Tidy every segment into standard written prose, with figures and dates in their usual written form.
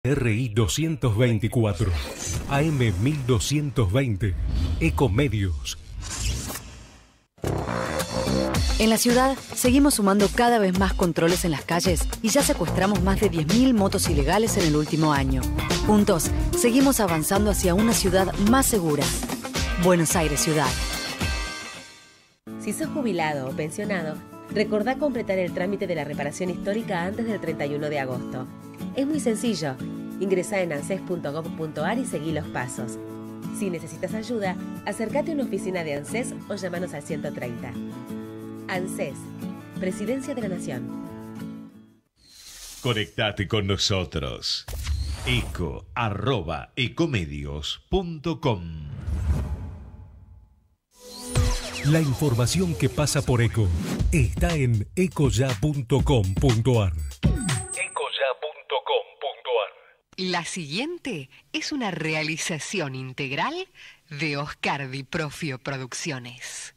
RI 224, AM 1220, Ecomedios. En la ciudad, seguimos sumando cada vez más controles en las calles y ya secuestramos más de 10.000 motos ilegales en el último año. Juntos, seguimos avanzando hacia una ciudad más segura. Buenos Aires Ciudad. Si sos jubilado o pensionado, recordá completar el trámite de la reparación histórica antes del 31 de agosto. Es muy sencillo. Ingresá en anses.gov.ar y seguí los pasos. Si necesitas ayuda, acércate a una oficina de ANSES o llámanos al 130. ANSES, Presidencia de la Nación. Conectate con nosotros. eco@ecomedios.com. La información que pasa por Eco está en ecoya.com.ar. La siguiente es una realización integral de Oscar Di Profio Producciones.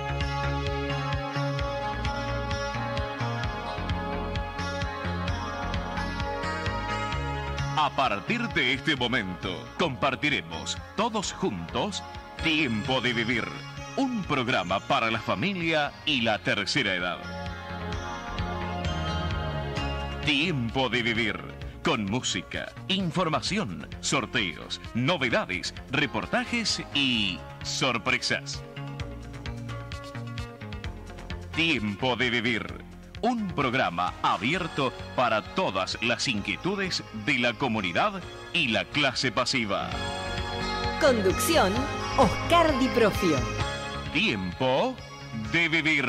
A partir de este momento, compartiremos todos juntos Tiempo de Vivir, un programa para la familia y la tercera edad. Tiempo de Vivir, con música, información, sorteos, novedades, reportajes y sorpresas. Tiempo de Vivir, un programa abierto para todas las inquietudes de la comunidad y la clase pasiva. Conducción, Oscar Di Profio. Tiempo de Vivir.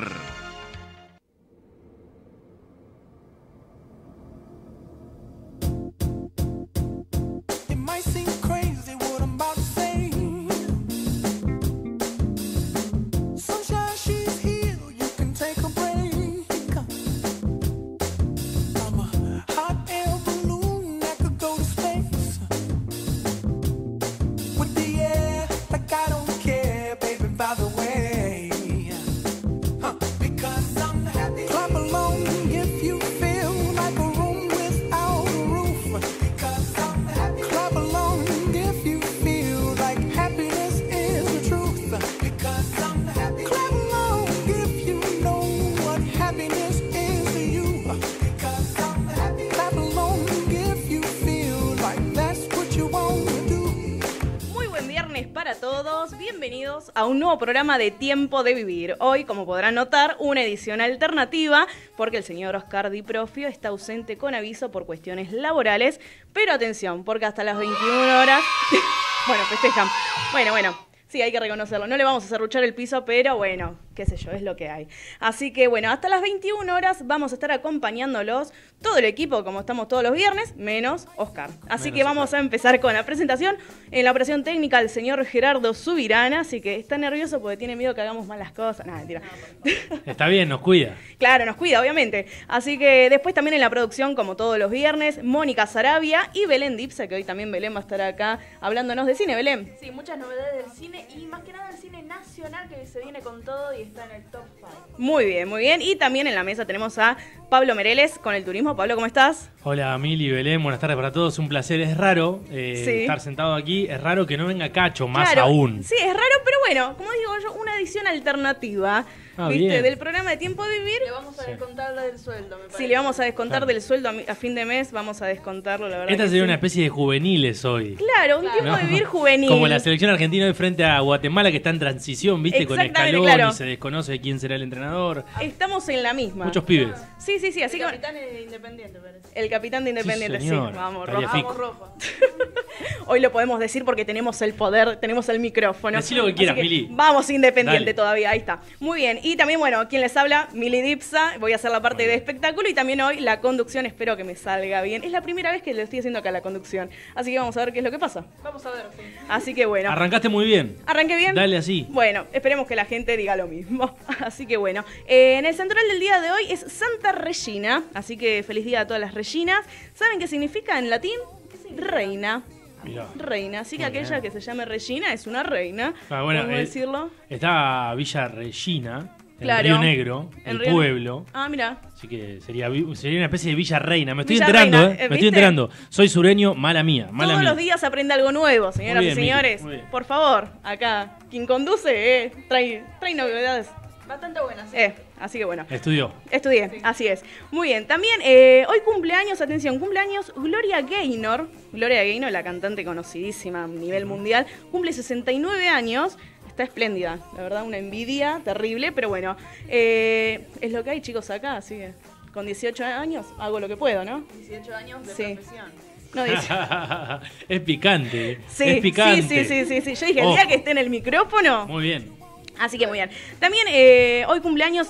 A un nuevo programa de Tiempo de Vivir. Hoy, como podrán notar, una edición alternativa porque el señor Oscar Di Profio está ausente con aviso por cuestiones laborales, pero atención, porque hasta las 21 horas... bueno, festejan. Bueno, sí, hay que reconocerlo. No le vamos a serruchar el piso, pero bueno, qué sé yo, es lo que hay. Así que bueno, hasta las 21 horas vamos a estar acompañándolos todo el equipo, como estamos todos los viernes, menos Oscar. Así que vamos a empezar con la presentación. En la operación técnica, el señor Gerardo Subirana, así que está nervioso porque tiene miedo que hagamos mal las cosas. Nada, mentira. Está bien, nos cuida. Claro, nos cuida, obviamente. Así que después también en la producción, como todos los viernes, Mónica Sarabia y Belén Dipsa, que hoy también Belén va a estar acá hablándonos de cine. Belén. Sí, muchas novedades del cine y más que nada del cine nacional que se viene con todo y está en el top 5. Muy bien, muy bien. Y también en la mesa tenemos a Pablo Mereles con el turismo. Pablo, ¿cómo estás? Hola, Mili, Belén, buenas tardes para todos. Un placer. Es raro estar sentado aquí. Es raro que no venga Cacho, más claro, aún. Sí, es raro, pero bueno, como digo yo, una edición alternativa. ¿Viste? Bien. Del programa de Tiempo de Vivir. Le vamos a descontar del sueldo, me parece. Sí, le vamos a descontar del sueldo a fin de mes. Vamos a descontarlo, la verdad. Esta sería una especie de juveniles hoy. Claro, un Tiempo de Vivir juvenil. Como la selección argentina hoy frente a Guatemala, que está en transición, ¿viste? Con Scaloni, claro. Y se desconoce quién será el entrenador. Estamos en la misma. Muchos pibes. Sí, así el que... capitán de Independiente, parece. El capitán de Independiente, sí. Vamos, rojo. Hoy lo podemos decir porque tenemos el poder, tenemos el micrófono. Decí lo que quieras, Mili. Vamos Independiente. Dale. Todavía, ahí está. Muy bien. Y también, bueno, quien les habla, Mili Dipsa. Voy a hacer la parte de espectáculo y también hoy la conducción. Espero que me salga bien. Es la primera vez que lo estoy haciendo acá la conducción. Así que vamos a ver qué es lo que pasa. Vamos a ver, sí. Así que bueno. Arrancaste muy bien. ¿Arranqué bien? Dale así. Bueno, esperemos que la gente diga lo mismo. Así que bueno. En el central del día de hoy es Santa Regina. Así que feliz día a todas las Reginas. ¿Saben qué significa en latín? Reina. Mirá. Reina, así que Muy aquella bien. que se llame Regina es una reina. Ah, bueno, ¿Podemos decirlo? Está Villa Regina, en Río Negro, el pueblo. Ah, mira. Así que sería una especie de Villa Reina. Me estoy enterando, me estoy enterando. Soy sureño, mala mía. Todos los días aprende algo nuevo, señoras y señores. Por favor, acá, quien conduce, trae novedades. Bastante buenas. Así que bueno. Estudié, sí. Así es. Muy bien, también hoy cumpleaños, atención, cumpleaños Gloria Gaynor. Gloria Gaynor, la cantante conocidísima a nivel mundial, cumple 69 años. Está espléndida, la verdad, una envidia terrible, pero bueno, es lo que hay, chicos, acá, así que con 18 años hago lo que puedo, ¿no? 18 años de profesión. No, es picante. Sí, es picante. Sí. Yo dije, el día que esté en el micrófono. Muy bien. Así que muy bien. También hoy cumpleaños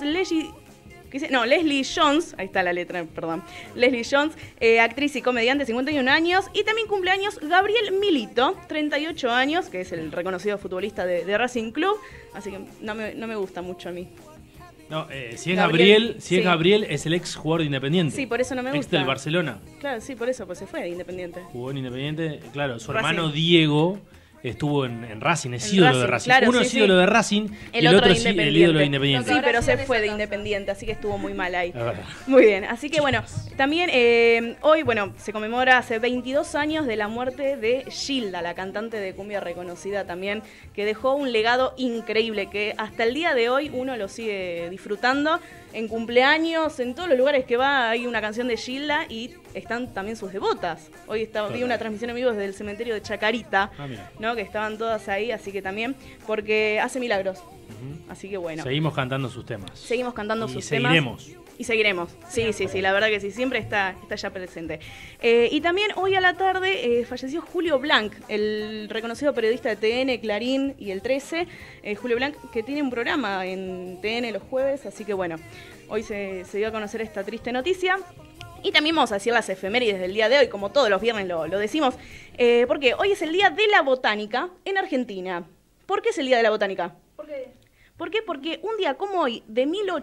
Leslie Jones, ahí está la letra, perdón. Leslie Jones, actriz y comediante, 51 años. Y también cumpleaños Gabriel Milito, 38 años, que es el reconocido futbolista de Racing Club. Así que no me gusta mucho a mí. No, si es Gabriel, es el ex jugador de Independiente. Sí, por eso no me gusta. Ex del Barcelona. Claro, sí, por eso, pues se fue de Independiente. Jugó en Independiente, claro, su hermano Diego estuvo en Racing, es ídolo de Racing. Claro, uno es ídolo de Racing y el otro es el ídolo de Independiente. Sí, pero se fue de Independiente, así que estuvo muy mal ahí. Muy bien, así que bueno, también hoy, se conmemora hace 22 años de la muerte de Gilda, la cantante de cumbia reconocida también, que dejó un legado increíble, que hasta el día de hoy uno lo sigue disfrutando. En cumpleaños, en todos los lugares que va hay una canción de Gilda y están también sus devotas. Hoy vi una transmisión en vivo desde el cementerio de Chacarita, ¿no? Que estaban todas ahí, así que también, porque hace milagros. Así que bueno. Seguimos cantando sus temas. Seguimos cantando sus temas. Y seguiremos. Sí, la verdad que sí, siempre está ya presente. Y también hoy a la tarde falleció Julio Blanc, el reconocido periodista de TN, Clarín y el 13. Julio Blanc, que tiene un programa en TN los jueves, así que bueno, hoy se dio a conocer esta triste noticia. Y también vamos a decir las efemérides del día de hoy, como todos los viernes lo decimos, porque hoy es el Día de la Botánica en Argentina. ¿Por qué es el Día de la Botánica? ¿Por qué? Porque un día como hoy, de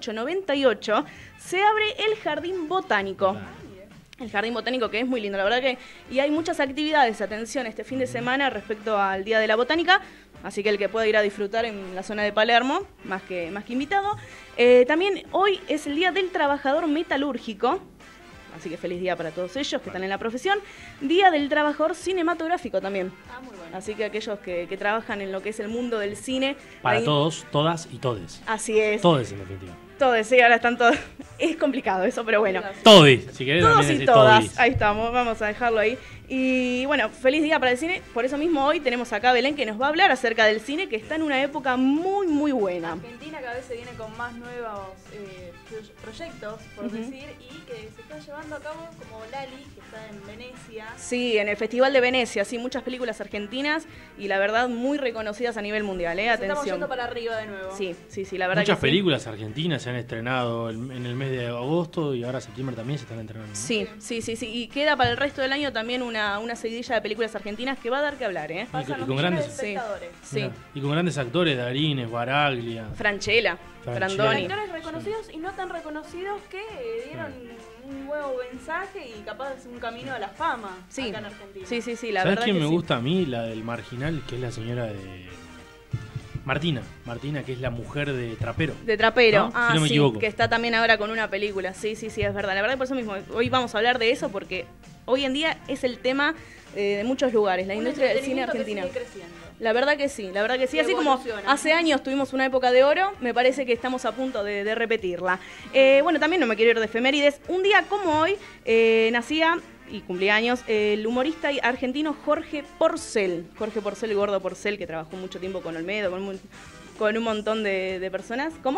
1898, se abre el Jardín Botánico. El Jardín Botánico, que es muy lindo, la verdad que... Y hay muchas actividades, atención, este fin de semana respecto al Día de la Botánica, así que el que pueda ir a disfrutar en la zona de Palermo, más que invitado. También hoy es el Día del Trabajador Metalúrgico, así que feliz día para todos ellos que están en la profesión. Día del Trabajador Cinematográfico también. Muy bueno. Así que aquellos que trabajan en lo que es el mundo del cine... Para todos, todas y todes. Así es. Todes, en definitiva. Todos, sí, ahora están todos. Es complicado eso, pero bueno. Todis, si querés. Todos también y todas. Todis. Ahí estamos, vamos a dejarlo ahí. Y bueno, feliz día para el cine. Por eso mismo hoy tenemos acá a Belén, que nos va a hablar acerca del cine, que está en una época muy, muy buena. Argentina cada vez se viene con más nuevos proyectos, por decir, y que se está llevando a cabo, como Lali, que está en Venecia. Sí, en el Festival de Venecia, sí, muchas películas argentinas y la verdad muy reconocidas a nivel mundial, atención. Estamos yendo para arriba de nuevo. Sí, la verdad. Muchas que películas argentinas se han estrenado en el mes de agosto y ahora septiembre también se están estrenando, ¿no? Sí. Y queda para el resto del año también una seguidilla de películas argentinas que va a dar que hablar, ¿eh? Y con grandes espectadores. Sí. Y con grandes actores, Darines, Baraglia, Franchella, Brandoni. Actores reconocidos y no tan reconocidos que dieron un nuevo mensaje y capaz es un camino a la fama acá en Argentina. Sí, la ¿sabes verdad quién que me sí. gusta a mí? La del Marginal, que es la señora de... Martina, que es la mujer de Trapero. De Trapero, ¿no? Si no me equivoco. Que está también ahora con una película. Sí, es verdad. La verdad, por eso mismo, hoy vamos a hablar de eso porque hoy en día es el tema de muchos lugares, la industria del cine argentina. Que sigue creciendo. La verdad que sí. Así como hace años tuvimos una época de oro, me parece que estamos a punto de repetirla. Bueno, también no me quiero ir de efemérides. Un día como hoy nacía y cumplía años el humorista argentino Jorge Porcel. Jorge Porcel, el gordo Porcel, que trabajó mucho tiempo con Olmedo, con un montón de personas. ¿Cómo?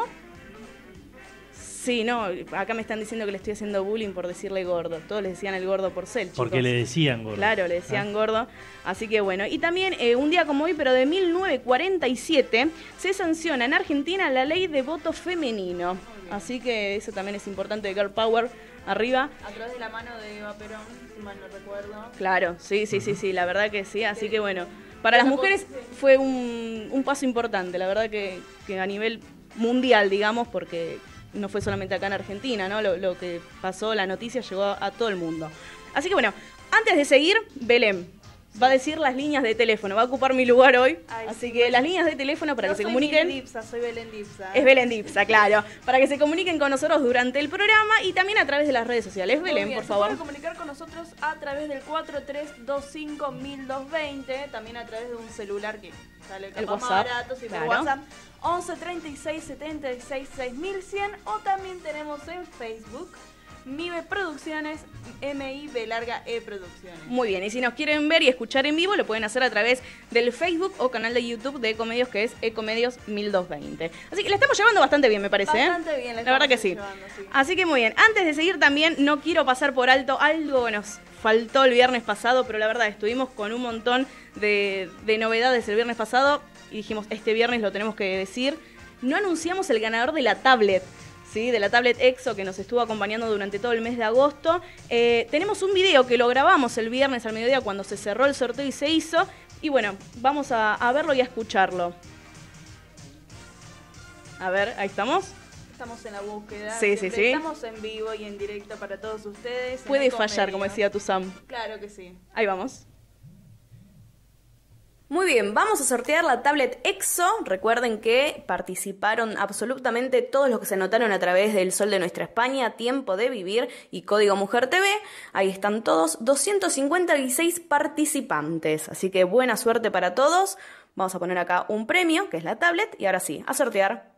Sí, no, acá me están diciendo que le estoy haciendo bullying por decirle gordo. Todos le decían el gordo Porcel, chicos. Porque le decían gordo. Claro, le decían gordo. Así que bueno. Y también un día como hoy, pero de 1947, se sanciona en Argentina la ley de voto femenino. Así que eso también es importante, de Girl Power arriba. A través de la mano de Eva Perón, si mal no recuerdo. Claro, sí, la verdad que sí. Así que bueno, para las mujeres fue un paso importante. La verdad que a nivel mundial, digamos, porque... no fue solamente acá en Argentina, ¿no? Lo que pasó, la noticia llegó a todo el mundo. Así que bueno, antes de seguir, Belén, va a decir las líneas de teléfono, va a ocupar mi lugar hoy. Ay, así sí. que las líneas de teléfono para que se comuniquen. Soy Belén Dipsa. Es Belén Dipsa, claro. Para que se comuniquen con nosotros durante el programa y también a través de las redes sociales. Belén, por favor. Se pueden comunicar con nosotros a través del 4325-1220, también a través de un celular que sale el más WhatsApp, barato, sí, por claro. WhatsApp. 11 36 76 6100, o también tenemos en Facebook MIBE Producciones, MIB larga E Producciones. Muy bien, y si nos quieren ver y escuchar en vivo, lo pueden hacer a través del Facebook o canal de YouTube de Ecomedios, que es Ecomedios 1220. Así que la estamos llevando bastante bien, me parece. Bastante bien, la verdad que sí. Llevando, sí. Así que muy bien. Antes de seguir también, no quiero pasar por alto algo que nos faltó el viernes pasado, pero la verdad estuvimos con un montón de novedades el viernes pasado y dijimos, este viernes lo tenemos que decir. No anunciamos el ganador de la tablet. ¿Sí? De la tablet EXO que nos estuvo acompañando durante todo el mes de agosto. Tenemos un video que lo grabamos el viernes al mediodía cuando se cerró el sorteo y se hizo. Y bueno, vamos a verlo y a escucharlo. A ver, ahí estamos. Estamos en la búsqueda. Sí. Estamos en vivo y en directo para todos ustedes. Puede fallar, como decía tu Sam. Claro que sí. Ahí vamos. Muy bien, vamos a sortear la tablet EXO. Recuerden que participaron absolutamente todos los que se anotaron a través del Sol de Nuestra España, Tiempo de Vivir y Código Mujer TV. Ahí están todos, 256 participantes. Así que buena suerte para todos. Vamos a poner acá un premio, que es la tablet. Y ahora sí, a sortear.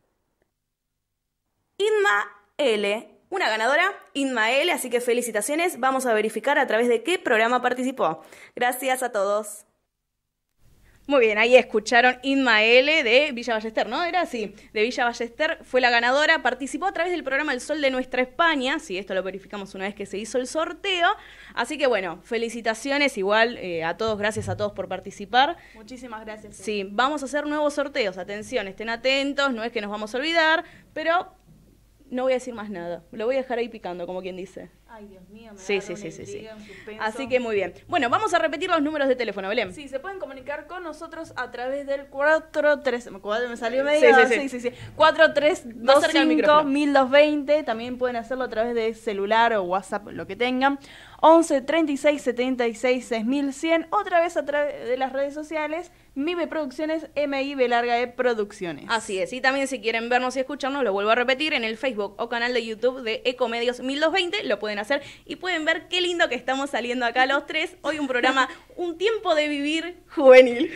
Inma L, una ganadora, Inma L. Así que felicitaciones. Vamos a verificar a través de qué programa participó. Gracias a todos. Muy bien, ahí escucharon Inma L de Villa Ballester, ¿no? Era así, de Villa Ballester, fue la ganadora, participó a través del programa El Sol de Nuestra España, sí, esto lo verificamos una vez que se hizo el sorteo, así que bueno, felicitaciones igual a todos, gracias a todos por participar. Muchísimas gracias. Sí, vamos a hacer nuevos sorteos, atención, estén atentos, no es que nos vamos a olvidar, pero no voy a decir más nada, lo voy a dejar ahí picando, como quien dice. Ay, Dios mío, me Sí. agarra una intriga, un suspenso. Así que muy bien. Bueno, vamos a repetir los números de teléfono, Belén. Sí, se pueden comunicar con nosotros a través del 43... Me salió medio... Sí. 4325-1220. También pueden hacerlo a través de celular o WhatsApp, lo que tengan. 11 36 76 6100. Otra vez a través de las redes sociales, MIBE Producciones, MIB larga E Producciones. Así es, y también si quieren vernos y escucharnos, lo vuelvo a repetir, en el Facebook o canal de YouTube de Ecomedios 1220, lo pueden hacer y pueden ver qué lindo que estamos saliendo acá los tres. Hoy un programa, un tiempo de vivir juvenil.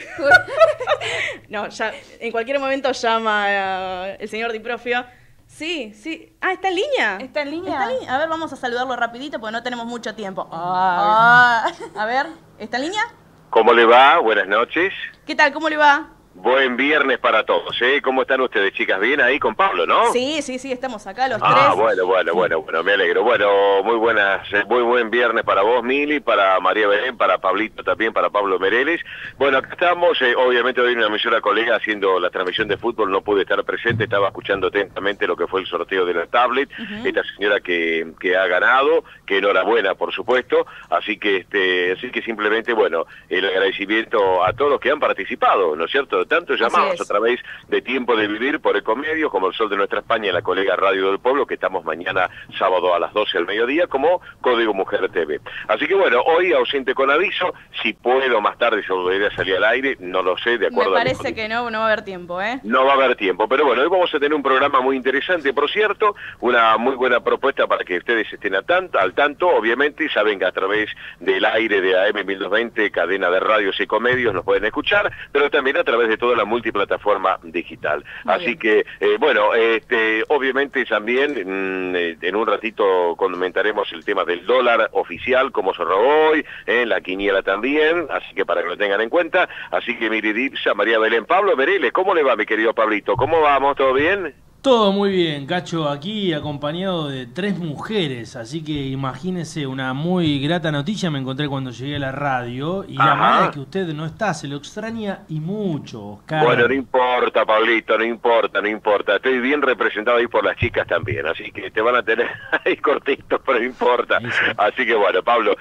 No, ya en cualquier momento llama el señor Diprofio. Sí. Ah, ¿está en línea? ¿Está en línea? A ver, vamos a saludarlo rapidito porque no tenemos mucho tiempo. Ah. A ver, ¿está en línea? ¿Cómo le va? Buenas noches. ¿Qué tal? ¿Cómo le va? Buen viernes para todos, ¿eh? ¿Cómo están ustedes, chicas? ¿Bien ahí con Pablo, no? Sí, estamos acá los tres. tres. Bueno, me alegro. Bueno, muy buen viernes para vos, Mili, para María Belén, para Pablito también, para Pablo Mereles. Bueno, acá estamos, obviamente hoy una emisora colega haciendo la transmisión de fútbol, no pude estar presente, estaba escuchando atentamente lo que fue el sorteo de la tablet, esta señora que ha ganado, que enhorabuena, por supuesto, así que simplemente, bueno, el agradecimiento a todos los que han participado, ¿no es cierto? Tanto llamados a través de Tiempo de Vivir por Ecomedios, como El Sol de Nuestra España y la colega Radio del Pueblo, que estamos mañana sábado a las 12 al mediodía, como Código Mujer TV. Así que bueno, hoy ausente con aviso, si puedo más tarde yo volveré a salir al aire, no lo sé, de acuerdo. Me parece que no va a haber tiempo, ¿eh? No va a haber tiempo, pero bueno, hoy vamos a tener un programa muy interesante, por cierto, una muy buena propuesta para que ustedes estén al tanto, obviamente, saben que a través del aire de AM 1220, cadena de radios y Ecomedios, nos pueden escuchar, pero también a través de toda la multiplataforma digital. Así que, obviamente también en un ratito comentaremos el tema del dólar oficial, cómo cerró hoy, la quiniela también, así que para que lo tengan en cuenta. Así que Miri Dipsa, María Belén, Pablo Mereles, ¿cómo le va, mi querido Pablito? ¿Cómo vamos? ¿Todo bien? Todo muy bien, Cacho, aquí acompañado de 3 mujeres, así que imagínese una muy grata noticia me encontré cuando llegué a la radio y la manera que usted no está, se lo extraña y mucho, Oscar. Bueno, no importa, Pablito, no importa, estoy bien representado ahí por las chicas también, así que te van a tener ahí cortitos, pero no importa. Sí. Así que bueno, Pablo,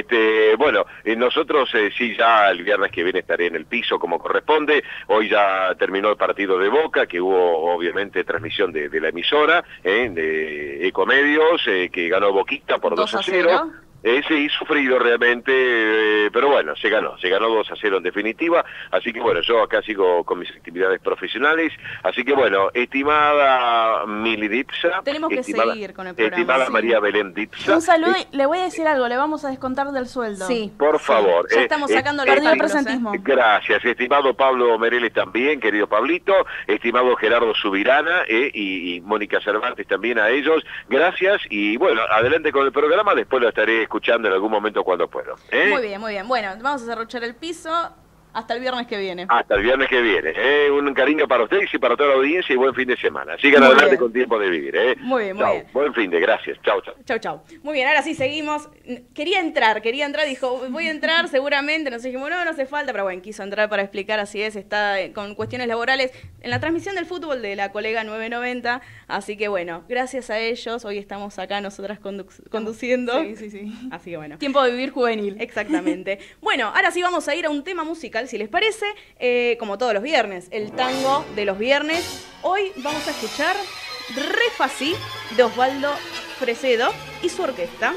nosotros sí ya el viernes que viene estaré en el piso como corresponde, hoy ya terminó el partido de Boca, que hubo obviamente transmisión de la emisora, de Ecomedios, que ganó Boquita por 2-0. Sí, sufrido realmente, pero bueno, se ganó 2-0 en definitiva, así que bueno, yo acá sigo con mis actividades profesionales, así que bueno, estimada Mili Dipsa, tenemos que seguir con el programa. Estimada María Belén Dipsa. Un saludo y le voy a decir algo, le vamos a descontar del sueldo. Sí. Por favor. Ya estamos sacando el perdido presentismo. Gracias, estimado Pablo Mereles también, querido Pablito, estimado Gerardo Subirana y Mónica Cervantes también a ellos, gracias y bueno, adelante con el programa, después lo estaré escuchando en algún momento cuando pueda. Muy bien, muy bien. Bueno, vamos a cerruchar el piso hasta el viernes que viene. Hasta el viernes que viene. Un cariño para ustedes y para toda la audiencia y buen fin de semana. Sigan muy adelante bien. con Tiempo de Vivir. Muy bien, chau. muy bien. Buen fin de, gracias. Chau, chau. Chau, chau. Muy bien, ahora sí seguimos. Quería entrar, dijo, voy a entrar seguramente, nos dijimos, no hace falta, pero bueno, quiso entrar para explicar, así es, está con cuestiones laborales en la transmisión del fútbol de la colega 990, así que bueno, gracias a ellos, hoy estamos acá nosotras conduciendo. Sí. Así que bueno. Tiempo de Vivir juvenil. Exactamente. Bueno, ahora sí vamos a ir a un tema musical, si les parece, como todos los viernes, el tango de los viernes. Hoy vamos a escuchar Re Fasí de Osvaldo Fresedo y su orquesta.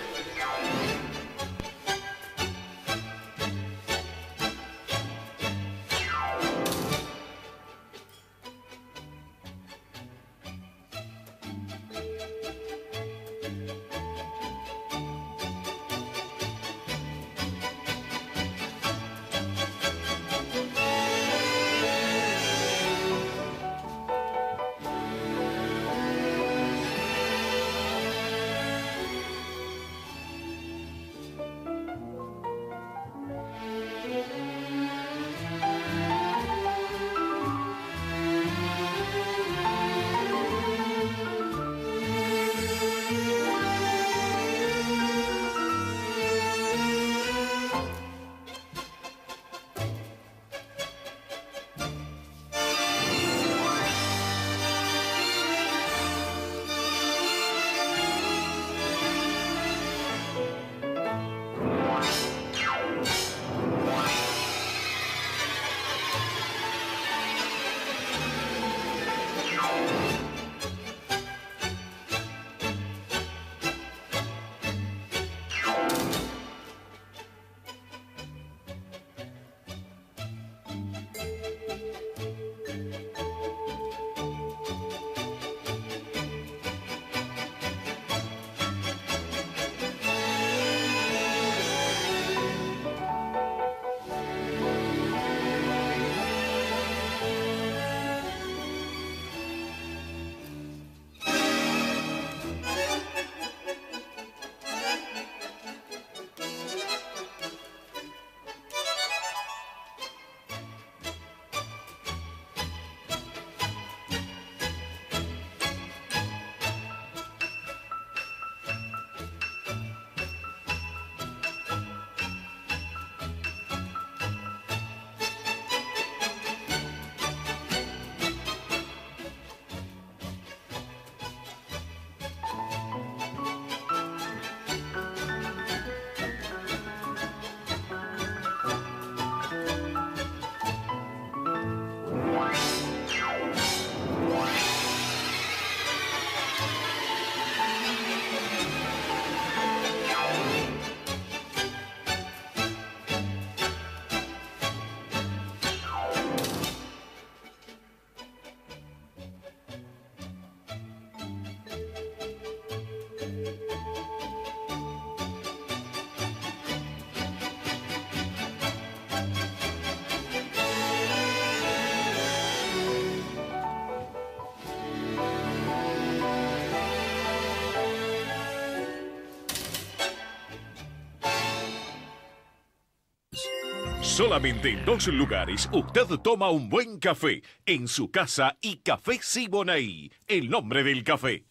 Solamente en 2 lugares usted toma un buen café, en su casa y Café Siboney, el nombre del café.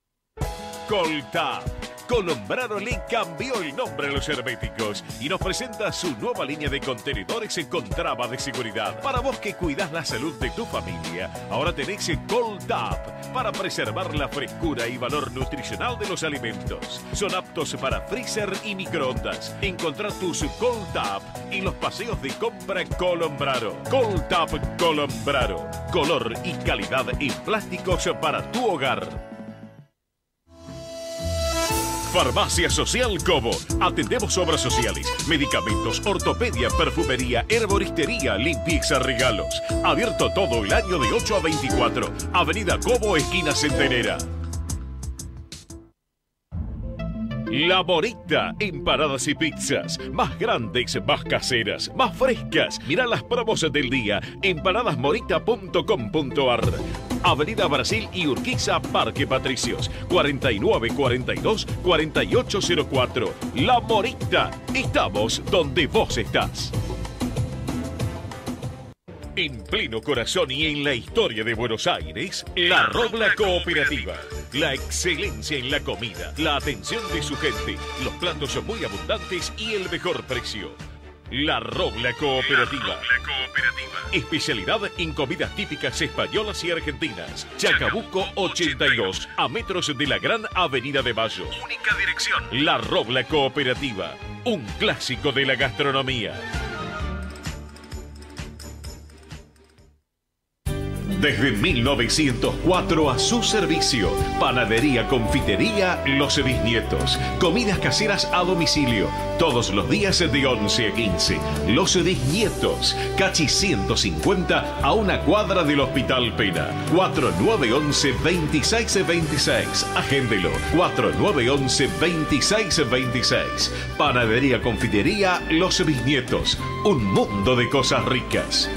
Coltap. Colombrano le cambió el nombre a los herméticos y nos presenta su nueva línea de contenedores con traba de seguridad. Para vos que cuidás la salud de tu familia, ahora tenés Coltap para preservar la frescura y valor nutricional de los alimentos. Son aptos para freezer y microondas. Encontrá tus Coltap en los paseos de compra Colombrano. Coltap Colombrano. Color y calidad en plásticos para tu hogar. Farmacia Social Cobo. Atendemos obras sociales, medicamentos, ortopedia, perfumería, herboristería, limpieza, regalos. Abierto todo el año de 8 a 24. Avenida Cobo, esquina Centenera. La Morita, empanadas y pizzas, más grandes, más caseras, más frescas. Mirá las promos del día, empanadasmorita.com.ar. Avenida Brasil y Urquiza, Parque Patricios, 4942-4804. La Morita, estamos donde vos estás. En pleno corazón y en la historia de Buenos Aires, La Robla Cooperativa. La excelencia en la comida, la atención de su gente, los platos son muy abundantes y el mejor precio. La Robla Cooperativa. Especialidad en comidas típicas españolas y argentinas. Chacabuco 82, a metros de la Gran Avenida de Mayo. Única dirección. La Robla Cooperativa, un clásico de la gastronomía. Desde 1904 a su servicio. Panadería, confitería, Los Bisnietos. Comidas caseras a domicilio. Todos los días de 11 a 15. Los Bisnietos. Cachi 150 a una cuadra del Hospital Pena. 4911-2626. Agéndelo. 4911-2626. Panadería, confitería, Los Bisnietos. Un mundo de cosas ricas.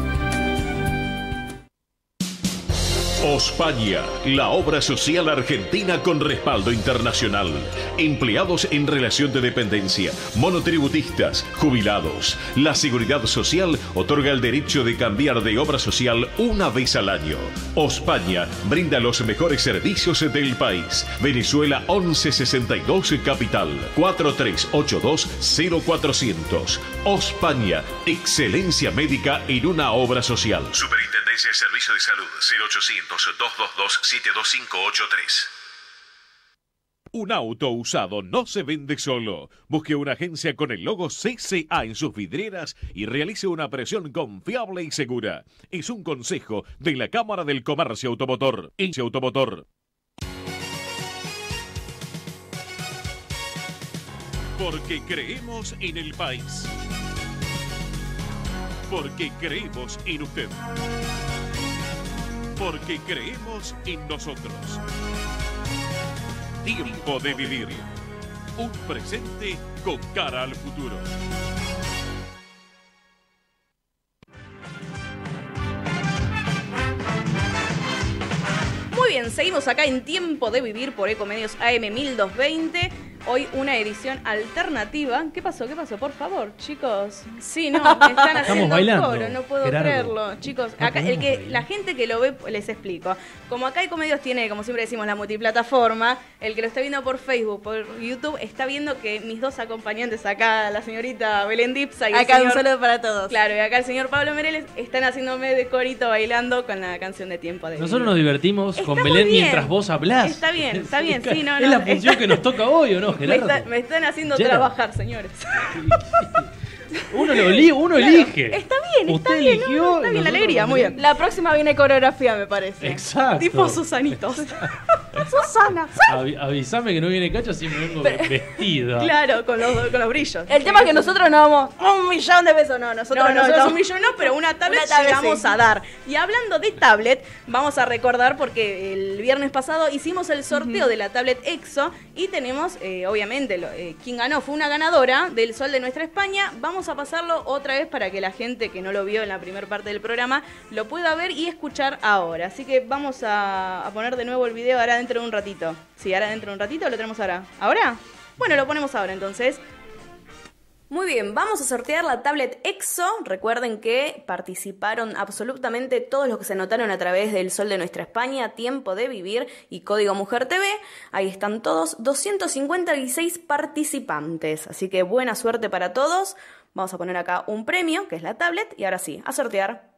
Ospaña, la obra social argentina con respaldo internacional. Empleados en relación de dependencia, monotributistas, jubilados. La Seguridad Social otorga el derecho de cambiar de obra social una vez al año. Ospaña brinda los mejores servicios del país. Venezuela 1162 Capital, 4382-0400. Ospaña, excelencia médica en una obra social. Superintendencia de Servicio de Salud, 0800-222-72583. Un auto usado no se vende solo. Busque una agencia con el logo CCA en sus vidrieras y realice una presión confiable y segura. Es un consejo de la Cámara del Comercio Automotor. Porque creemos en el país. Porque creemos en usted. Porque creemos en nosotros. Tiempo de vivir. Un presente con cara al futuro. Muy bien, seguimos acá en Tiempo de Vivir por Ecomedios AM 1220. Hoy una edición alternativa. ¿Qué pasó? Por favor, chicos. Sí, no, me están haciendo coro, no puedo creerlo. Chicos, acá la gente que lo ve, les explico. Como acá Ecomedios tiene, como siempre decimos, la multiplataforma, el que lo está viendo por Facebook, por YouTube, está viendo que mis dos acompañantes acá, la señorita Belén Dipsa y el acá señor, un saludo para todos. Claro, y acá el señor Pablo Mereles están haciéndome de corito bailando con la canción de Tiempo de Vivir. Nosotros nos divertimos con Belén mientras vos hablás. Está bien, sí, no. Es la función que nos toca hoy, ¿o no? Me están haciendo trabajar, señores. Uno elige. Está bien, eligió, está bien la alegría, muy bien. La próxima viene coreografía, me parece. Exacto. Tipo Susanitos. Susana. Avísame que no viene Cacho, así me vengo vestido. Claro, con los brillos. El tema es que nosotros no vamos 1.000.000 de pesos, no. Nosotros no, 1.000.000 no, pero una tablet vamos a dar. Y hablando de tablet, vamos a recordar porque el viernes pasado hicimos el sorteo de la tablet EXO y tenemos, obviamente, quien ganó fue una ganadora del Sol de Nuestra España. Vamos a pasarlo otra vez para que la gente que no lo vio en la primera parte del programa lo pueda ver y escuchar ahora. Así que vamos a poner de nuevo el video ahora dentro de un ratito. Sí, ahora dentro de un ratito, lo tenemos ahora. ¿Ahora? Bueno, lo ponemos ahora entonces. Muy bien, vamos a sortear la tablet EXO. Recuerden que participaron absolutamente todos los que se anotaron a través del Sol de Nuestra España, Tiempo de Vivir y Código Mujer TV. Ahí están todos, 256 participantes. Así que buena suerte para todos. Vamos a poner acá un premio, que es la tablet. Y ahora sí, a sortear.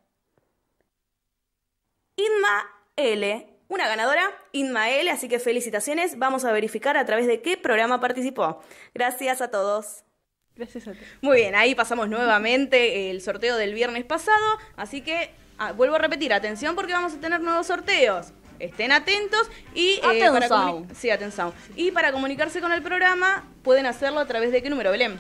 Inma L. Una ganadora, Inma L. Así que felicitaciones. Vamos a verificar a través de qué programa participó. Gracias a todos. Gracias a ti. Muy bien, ahí pasamos nuevamente el sorteo del viernes pasado, así que vuelvo a repetir, atención porque vamos a tener nuevos sorteos. estén atentos y atención. Y para comunicarse con el programa pueden hacerlo a través de qué número, Belén.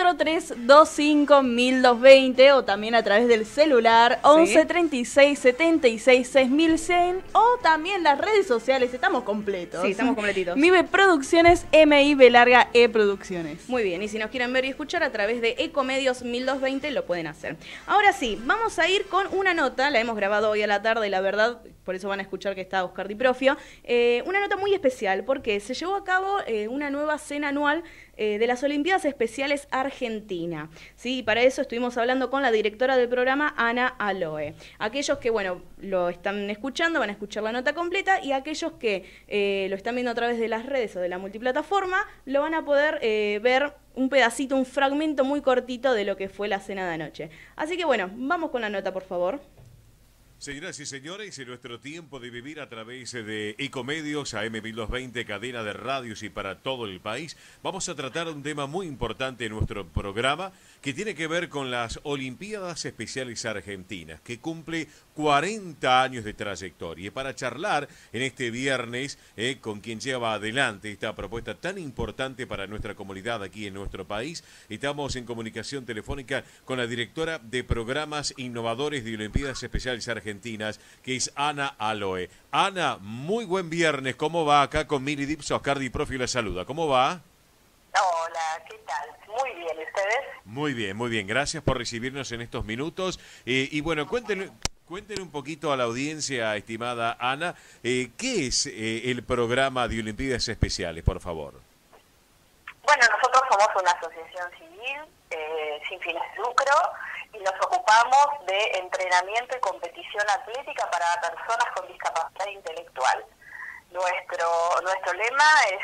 4325-1220 o también a través del celular 11 36 76 6100 o también las redes sociales, estamos completos. Sí, estamos completitos. MIBE Producciones, MIB larga E Producciones. Muy bien, y si nos quieren ver y escuchar a través de Ecomedios 1220 lo pueden hacer. Ahora sí, vamos a ir con una nota, la hemos grabado hoy a la tarde y la verdad, por eso van a escuchar que está Oscar Di Profio, una nota muy especial porque se llevó a cabo una nueva cena anual de las Olimpiadas Especiales Argentina. ¿Sí? Y para eso estuvimos hablando con la directora del programa, Ana Aloe. Aquellos que, bueno, lo están escuchando van a escuchar la nota completa y aquellos que lo están viendo a través de las redes o de la multiplataforma lo van a poder ver un pedacito, un fragmento muy cortito de lo que fue la cena de anoche. Así que bueno, vamos con la nota, por favor. Señoras y señores, en nuestro tiempo de vivir a través de Ecomedios, AM1220, cadena de radios y para todo el país, vamos a tratar un tema muy importante en nuestro programa que tiene que ver con las Olimpiadas Especiales Argentinas, que cumple 40 años de trayectoria. Y para charlar en este viernes con quien lleva adelante esta propuesta tan importante para nuestra comunidad aquí en nuestro país, estamos en comunicación telefónica con la directora de Programas Innovadores de Olimpiadas Especiales Argentinas, que es Ana Aloe. Ana, muy buen viernes. ¿Cómo va? Acá con Mili Dipso, Oscar Di Profio la saluda. ¿Cómo va? Hola, ¿qué tal? Muy bien, ¿y ustedes? Muy bien, muy bien. Gracias por recibirnos en estos minutos. Y bueno, cuéntenle un poquito a la audiencia, estimada Ana, ¿qué es el programa de Olimpiadas Especiales, por favor? Bueno, nosotros somos una asociación civil sin fines de lucro y nos ocupamos de entrenamiento y competición atlética para personas con discapacidad intelectual. Nuestro lema es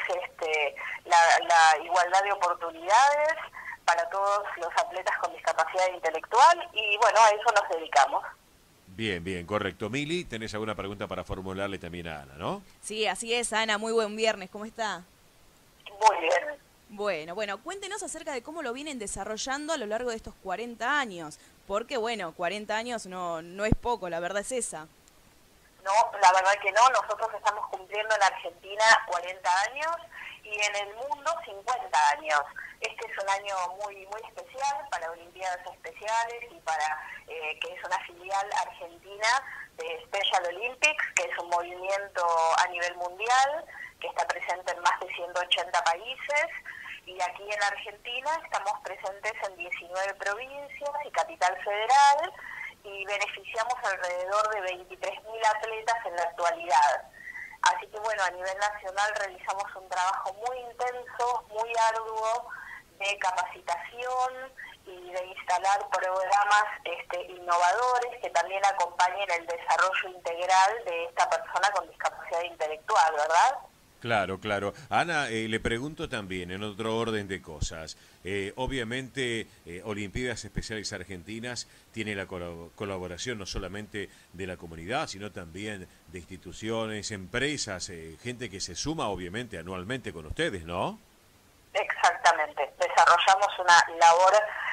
la igualdad de oportunidades para todos los atletas con discapacidad intelectual y bueno, a eso nos dedicamos. Bien, bien, correcto. Mili, ¿tenés alguna pregunta para formularle también a Ana, no? Sí, así es, Ana, muy buen viernes, ¿cómo está? Muy bien. Bueno, cuéntenos acerca de cómo lo vienen desarrollando a lo largo de estos 40 años, porque bueno, 40 años no es poco, la verdad es esa. No, la verdad que no, nosotros estamos cumpliendo en Argentina 40 años y en el mundo 50 años. Este es un año muy muy especial para Olimpiadas Especiales y para que es una filial argentina de Special Olympics, que es un movimiento a nivel mundial que está presente en más de 180 países. Y aquí en Argentina estamos presentes en 19 provincias y Capital Federal y beneficiamos alrededor de 23.000 atletas en la actualidad. Así que bueno, a nivel nacional realizamos un trabajo muy intenso, muy arduo de capacitación y de instalar programas innovadores que también acompañen el desarrollo integral de esta persona con discapacidad intelectual, ¿verdad? Claro, claro. Ana, le pregunto también, en otro orden de cosas, obviamente Olimpiadas Especiales Argentinas tiene la colaboración no solamente de la comunidad, sino también de instituciones, empresas, gente que se suma obviamente anualmente con ustedes, ¿no? Exactamente, desarrollamos una labor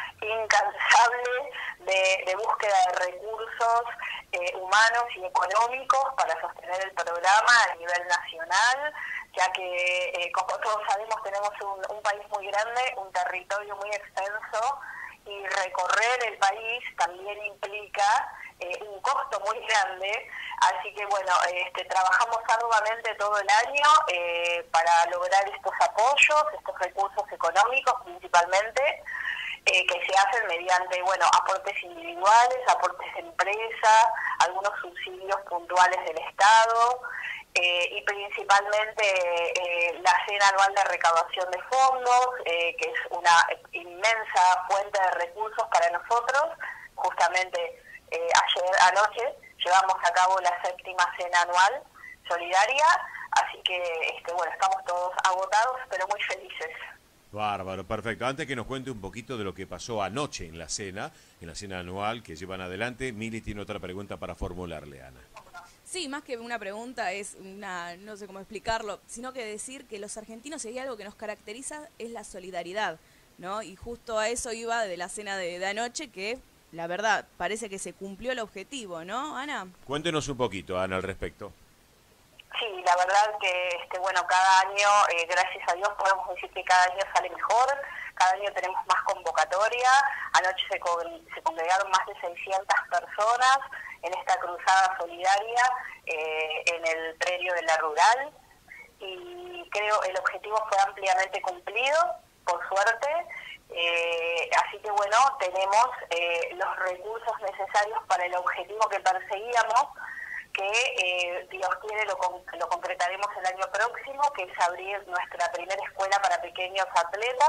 incansable de búsqueda de recursos humanos y económicos para sostener el programa a nivel nacional, ya que como todos sabemos tenemos un país muy grande, un territorio muy extenso y recorrer el país también implica un costo muy grande, así que bueno, trabajamos arduamente todo el año para lograr estos apoyos, estos recursos económicos principalmente, que se hacen mediante, bueno, aportes individuales, aportes de empresa, algunos subsidios puntuales del Estado y principalmente la cena anual de recaudación de fondos, que es una inmensa fuente de recursos para nosotros. Justamente anoche llevamos a cabo la 7ª cena anual solidaria, así que bueno, estamos todos agotados pero muy felices. Bárbaro, perfecto. Antes que nos cuente un poquito de lo que pasó anoche en la cena anual que llevan adelante, Mili tiene otra pregunta para formularle, Ana. Sí, más que una pregunta es no sé cómo explicarlo, sino que decir que los argentinos, si hay algo que nos caracteriza, es la solidaridad, ¿no? Y justo a eso iba de la cena de anoche, que la verdad parece que se cumplió el objetivo, ¿no, Ana? Cuéntenos un poquito, Ana, al respecto. Sí, la verdad que bueno, cada año, gracias a Dios, podemos decir que cada año sale mejor, cada año tenemos más convocatoria. Anoche se congregaron más de 600 personas en esta cruzada solidaria en el predio de la Rural, y creo el objetivo fue ampliamente cumplido, por suerte. Así que bueno, tenemos los recursos necesarios para el objetivo que perseguíamos, que Dios quiere lo concretaremos el año próximo, que es abrir nuestra primera escuela para pequeños atletas.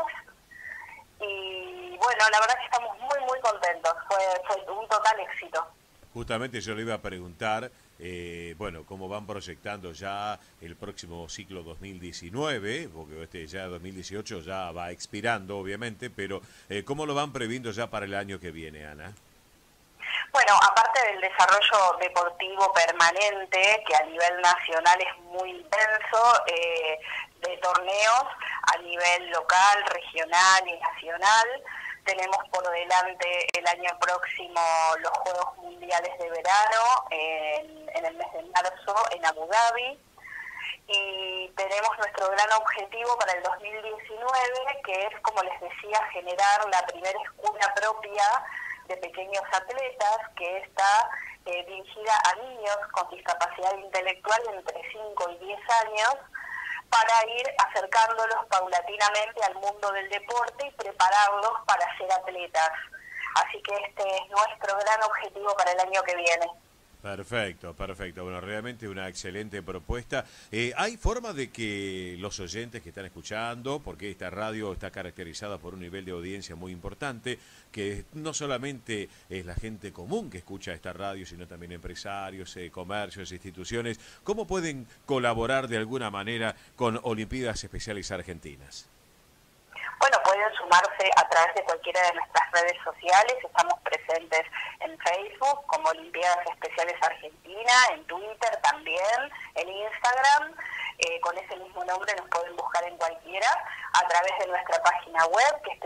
Y bueno, la verdad que estamos muy contentos, fue un total éxito. Justamente yo le iba a preguntar, bueno, cómo van proyectando ya el próximo ciclo 2019, porque ya 2018 ya va expirando, obviamente, pero ¿cómo lo van previendo ya para el año que viene, Ana? Bueno, aparte del desarrollo deportivo permanente, que a nivel nacional es muy intenso, de torneos a nivel local, regional y nacional, tenemos por delante el año próximo los Juegos Mundiales de Verano en el mes de marzo en Abu Dhabi, y tenemos nuestro gran objetivo para el 2019, que es, como les decía, generar la primera escuela propia de pequeños atletas, que está dirigida a niños con discapacidad intelectual entre 5 y 10 años, para ir acercándolos paulatinamente al mundo del deporte y prepararlos para ser atletas. Así que este es nuestro gran objetivo para el año que viene. Perfecto. Bueno, realmente una excelente propuesta. ¿Hay forma de que los oyentes que están escuchando, porque esta radio está caracterizada por un nivel de audiencia muy importante, que no solamente es la gente común que escucha esta radio, sino también empresarios, comercios, instituciones, ¿cómo pueden colaborar de alguna manera con Olimpiadas Especiales Argentinas? Bueno, pueden sumarse a través de cualquiera de nuestras redes sociales. Estamos presentes en Facebook como Olimpiadas Especiales Argentina, en Twitter también, en Instagram. Con ese mismo nombre nos pueden buscar en cualquiera, a través de nuestra página web, que es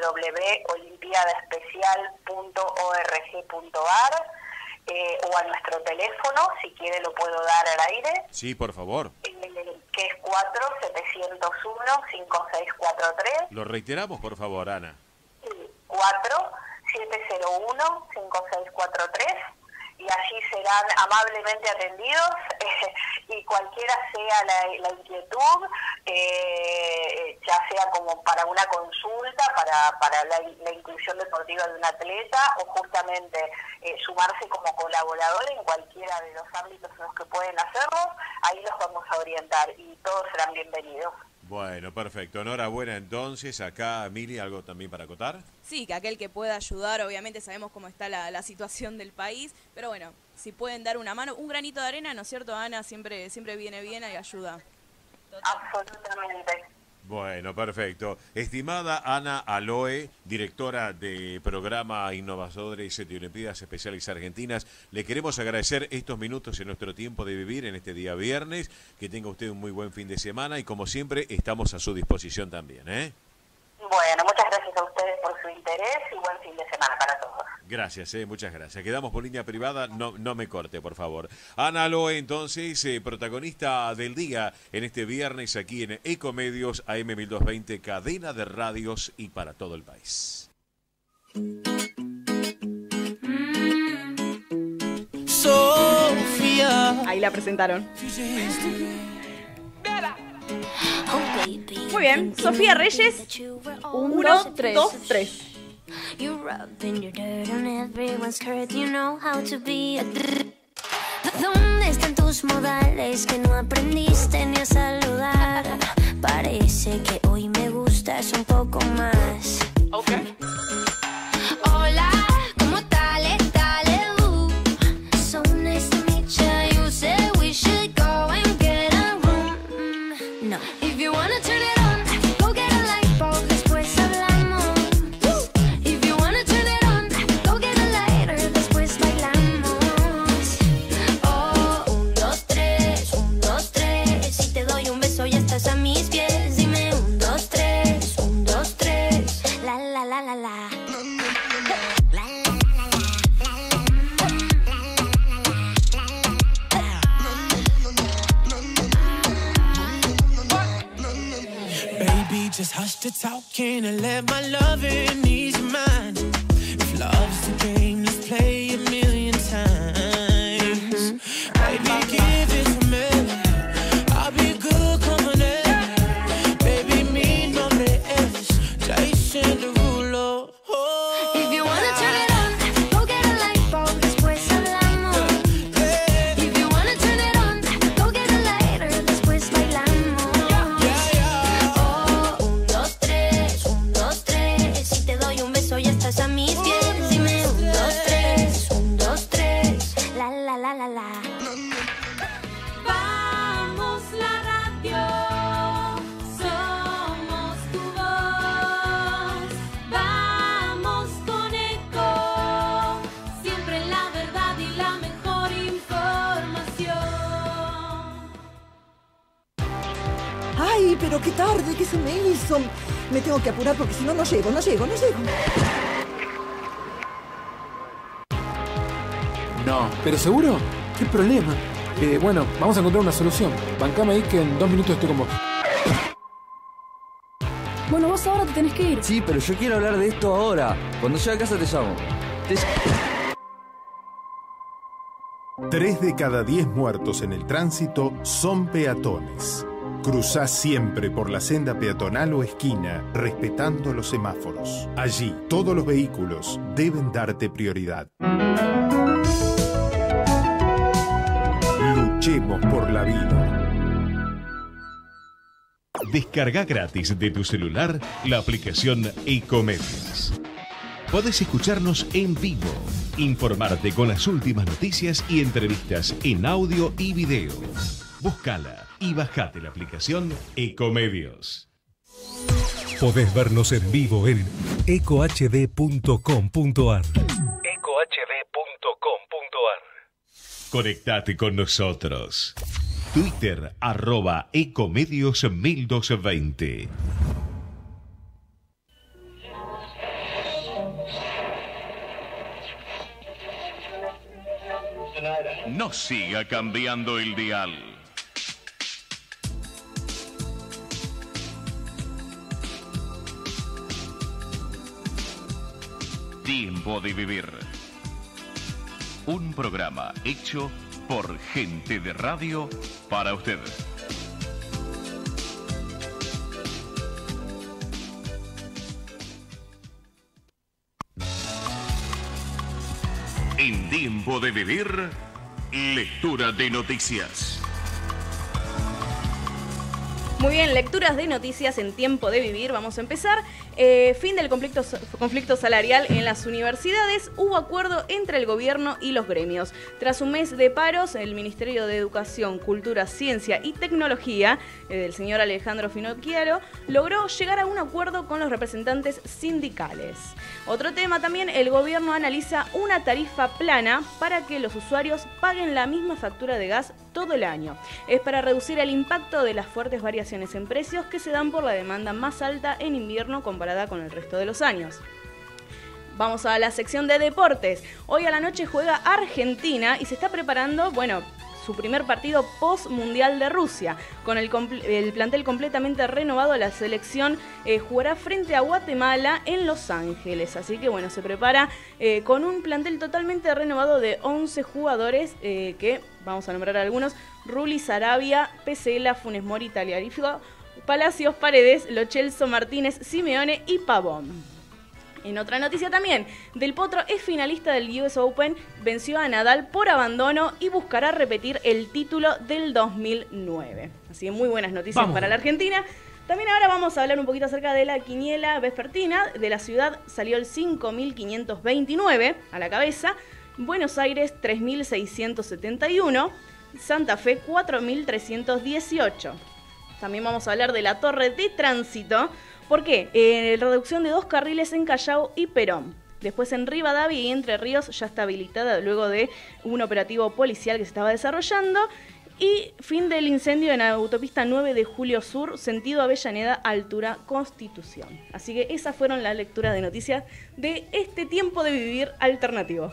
www.olimpiadaespecial.org.ar, o a nuestro teléfono, si quiere lo puedo dar al aire. Sí, por favor. Que es 4701-5643. Lo reiteramos, por favor, Ana. 4701-5643, y allí serán amablemente atendidos, y cualquiera sea la inquietud, ya sea como para una consulta, para la inclusión deportiva de un atleta, o justamente sumarse como colaborador en cualquiera de los ámbitos en los que pueden hacerlo, ahí los vamos a orientar y todos serán bienvenidos. Bueno, perfecto. Enhorabuena entonces. Acá, Mili, ¿algo también para acotar? Sí, que aquel que pueda ayudar, obviamente sabemos cómo está la situación del país, pero bueno, si pueden dar una mano, un granito de arena, ¿no es cierto, Ana? Siempre viene bien y ayuda. Absolutamente. Bueno, perfecto. Estimada Ana Aloe, directora de Programa Innovadores de Olimpiadas Especiales Argentinas, le queremos agradecer estos minutos en nuestro tiempo de vivir en este día viernes. Que tenga usted un muy buen fin de semana y, como siempre, estamos a su disposición también, ¿eh? Bueno, muchas gracias a ustedes por su interés y buen fin de semana para todos. Gracias, muchas gracias. Quedamos por línea privada, no me corte, por favor. Ana Loe, entonces, protagonista del día en este viernes aquí en Ecomedios AM 1220, cadena de radios y para todo el país. Sofía. Ahí la presentaron. Muy bien, Sofía Reyes. 1, 2, 3. You rubbing your dirt on everyone's skirt, you know how to be a ¿Dónde están tus modales que no aprendiste ni a saludar? Parece que hoy me gustas un poco más. Okay. Hola, ¿cómo tal? So nice to meet you. You said we should go and get a room. No. If you wanna turn it on, go get a light bulb, después hablamos. If you wanna turn it on, go get a lighter, después bailamos. Oh, 1, 2, 3, 1, 2, 3. Si te doy un beso ya estás a mis pies. Dime 1, 2, 3, 1, 2, 3. La la la la la. La Hush the talking and let my loving ease your mind. If love's the game, let's play a million times. Baby, give it to me. I'll be good company. Baby, mi nombre es Jason Derulo. Oh. If you wanna turn it on, go get a light bulb, después hablamos. If you wanna turn it on, go get a lighter, después bailamos. Oh, 1, 2, 3, 1, 2, 3. Si te doy un beso ya estás a mis pies. Dime 1, 2, 3, 1, 2, 3. La la la la la. Vamos la radio, somos tu voz. Vamos con Eco, siempre la verdad y la mejor información. Ay, pero qué tarde, ¿qué se me hizo? Me tengo que apurar porque si no, no llego. No, ¿pero seguro? ¿Qué problema? Bueno, vamos a encontrar una solución. Bancame ahí que en 2 minutos estoy con vos. Bueno, vos ahora te tenés que ir. Sí, pero yo quiero hablar de esto ahora. Cuando llegue a casa te llamo. 3 de cada 10 muertos en el tránsito son peatones. Cruzá siempre por la senda peatonal o esquina, respetando los semáforos. Allí, todos los vehículos deben darte prioridad. Luchemos por la vida. Descarga gratis de tu celular la aplicación Ecomedios. Podés escucharnos en vivo, informarte con las últimas noticias y entrevistas en audio y video. Búscala y bajate la aplicación Ecomedios. Podés vernos en vivo en ecohd.com.ar. Conectate con nosotros. Twitter @ecomedios1220. No siga cambiando el dial. Tiempo de vivir. Un programa hecho por gente de radio para usted. En Tiempo de Vivir, lectura de noticias. Muy bien, lecturas de noticias en Tiempo de Vivir. Vamos a empezar. Fin del conflicto salarial en las universidades. Hubo acuerdo entre el gobierno y los gremios. Tras un mes de paros, el Ministerio de Educación, Cultura, Ciencia y Tecnología, del señor Alejandro Finocchiaro, logró llegar a un acuerdo con los representantes sindicales. Otro tema también, el gobierno analiza una tarifa plana para que los usuarios paguen la misma factura de gas todo el año. Es para reducir el impacto de las fuertes variaciones en precios que se dan por la demanda más alta en invierno comparada con el resto de los años. Vamos a la sección de deportes. Hoy a la noche juega Argentina y se está preparando, su primer partido post-mundial de Rusia. Con el plantel completamente renovado, la selección jugará frente a Guatemala en Los Ángeles. Así que se prepara con un plantel totalmente renovado de 11 jugadores que, vamos a nombrar algunos: Rulli, Sarabia, Pesela, Funes Mori, Tagliafico, Palacios, Paredes, Lo Celso, Martínez, Simeone y Pavón. En otra noticia también, Del Potro es finalista del US Open, venció a Nadal por abandono y buscará repetir el título del 2009. Así que muy buenas noticias para la Argentina. También ahora vamos a hablar un poquito acerca de la quiniela vespertina. De la ciudad salió el 5.529 a la cabeza, Buenos Aires 3.671, Santa Fe 4.318. También vamos a hablar de la torre de tránsito. ¿Por qué? Reducción de 2 carriles en Callao y Perón. Después en Rivadavia y Entre Ríos ya está habilitada luego de un operativo policial que se estaba desarrollando. Y fin del incendio en la autopista 9 de Julio Sur, sentido Avellaneda, altura Constitución. Así que esas fueron las lecturas de noticias de este Tiempo de Vivir alternativo.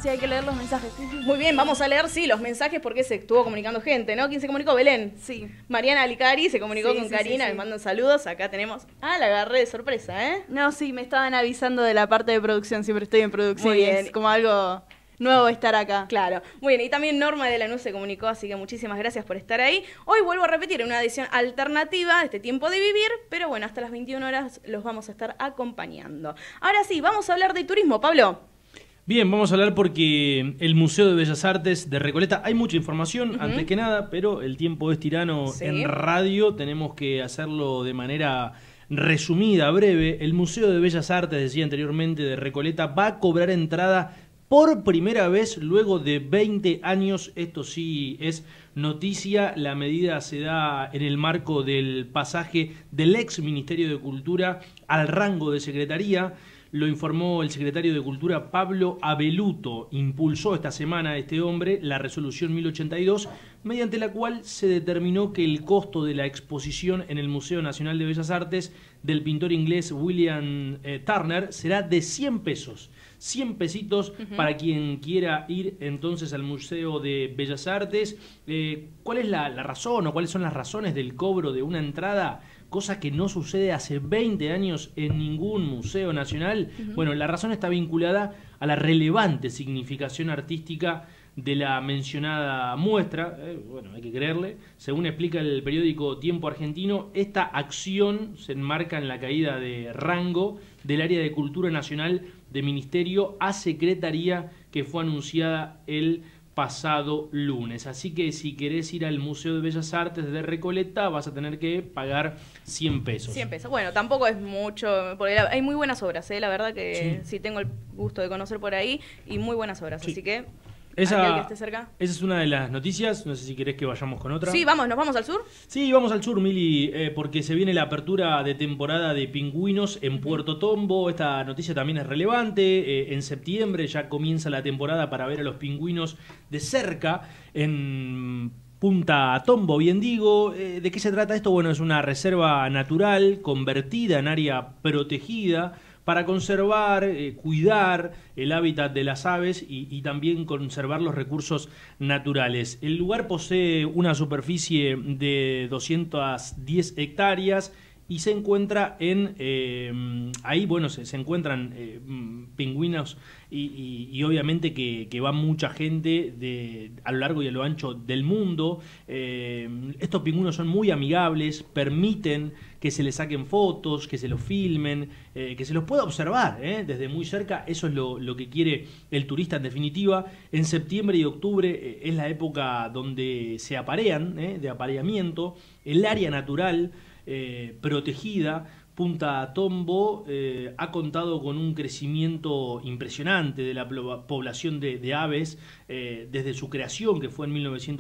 Sí, hay que leer los mensajes. Muy bien, vamos a leer, sí, los mensajes porque se estuvo comunicando gente, ¿no? ¿Quién se comunicó? Belén. Sí. Mariana Alicari se comunicó Sí, con sí, Karina, sí. les mandan saludos. Acá tenemos... Ah, la agarré de sorpresa, ¿eh? No, sí, me estaban avisando de la parte de producción. Siempre estoy en producción. Muy y bien. es como algo nuevo estar acá. Claro. Muy bien, y también Norma de Lanús se comunicó, así que muchísimas gracias por estar ahí. Hoy vuelvo a repetir, una edición alternativa de este tiempo de vivir, pero bueno, hasta las 21 horas los vamos a estar acompañando. Ahora sí, vamos a hablar de turismo, Pablo. Bien, vamos a hablar porque el Museo de Bellas Artes de Recoleta, hay mucha información, antes que nada, pero el tiempo es tirano Sí. en radio, tenemos que hacerlo de manera resumida, breve. El Museo de Bellas Artes, decía anteriormente, de Recoleta, va a cobrar entrada por primera vez luego de 20 años. Esto sí es noticia. La medida se da en el marco del pasaje del ex Ministerio de Cultura al rango de secretaría. Lo informó el secretario de Cultura Pablo Abeluto. Impulsó esta semana este hombre la resolución 1082, mediante la cual se determinó que el costo de la exposición en el Museo Nacional de Bellas Artes del pintor inglés William Turner será de 100 pesos. 100 pesitos para quien quiera ir entonces al Museo de Bellas Artes. ¿Cuál es la razón o cuáles son las razones del cobro de una entrada? Cosa que no sucede hace 20 años en ningún museo nacional. Bueno, la razón está vinculada a la relevante significación artística de la mencionada muestra. Bueno, hay que creerle. Según explica el periódico Tiempo Argentino, esta acción se enmarca en la caída de rango del área de Cultura Nacional de Ministerio a Secretaría, que fue anunciada el pasado lunes. Así que si querés ir al Museo de Bellas Artes de Recoleta vas a tener que pagar 100 pesos. 100 pesos. Bueno, tampoco es mucho, porque hay muy buenas obras, la verdad que sí tengo el gusto de conocer por ahí, y muy buenas obras, así que... aquel que esté cerca. Esa es una de las noticias. No sé si querés que vayamos con otra. Sí, vamos, ¿nos vamos al sur? Sí, vamos al sur, Mili, porque se viene la apertura de temporada de pingüinos en Puerto Tombo. Esta noticia también es relevante. En septiembre ya comienza la temporada para ver a los pingüinos de cerca en Punta Tombo, bien digo. ¿De qué se trata esto? Bueno, es una reserva natural convertida en área protegida para conservar, cuidar el hábitat de las aves y también conservar los recursos naturales. El lugar posee una superficie de 210 hectáreas y se encuentra ahí, bueno, se encuentran pingüinos y obviamente que va mucha gente a lo largo y a lo ancho del mundo. Estos pingüinos son muy amigables, permiten que se les saquen fotos, que se los filmen, que se los pueda observar desde muy cerca. Eso es lo que quiere el turista en definitiva. En septiembre y octubre es la época donde se aparean, de apareamiento. El área natural protegida Punta Tombo ha contado con un crecimiento impresionante de la población de aves desde su creación, que fue en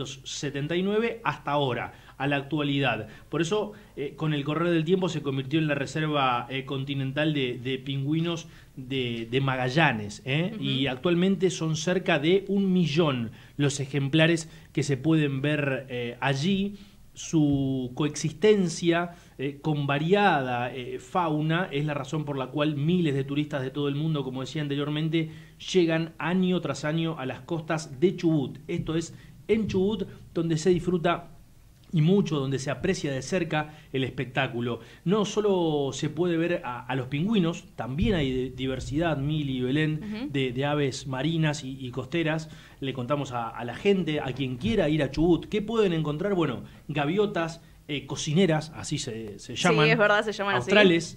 1979, hasta ahora, a la actualidad. Por eso, con el correr del tiempo, se convirtió en la reserva continental de pingüinos de Magallanes, y actualmente son cerca de 1 millón los ejemplares que se pueden ver allí. Su coexistencia con variada fauna es la razón por la cual miles de turistas de todo el mundo, como decía anteriormente, llegan año tras año a las costas de Chubut. Esto es en Chubut, donde se disfruta y mucho, donde se aprecia de cerca el espectáculo. No solo se puede ver a los pingüinos, también hay diversidad, Mili y Belén, de aves marinas y costeras. Le contamos a la gente, a quien quiera ir a Chubut, ¿qué pueden encontrar? Bueno, gaviotas, cocineras, así se llaman. Sí, es verdad, se llaman australes,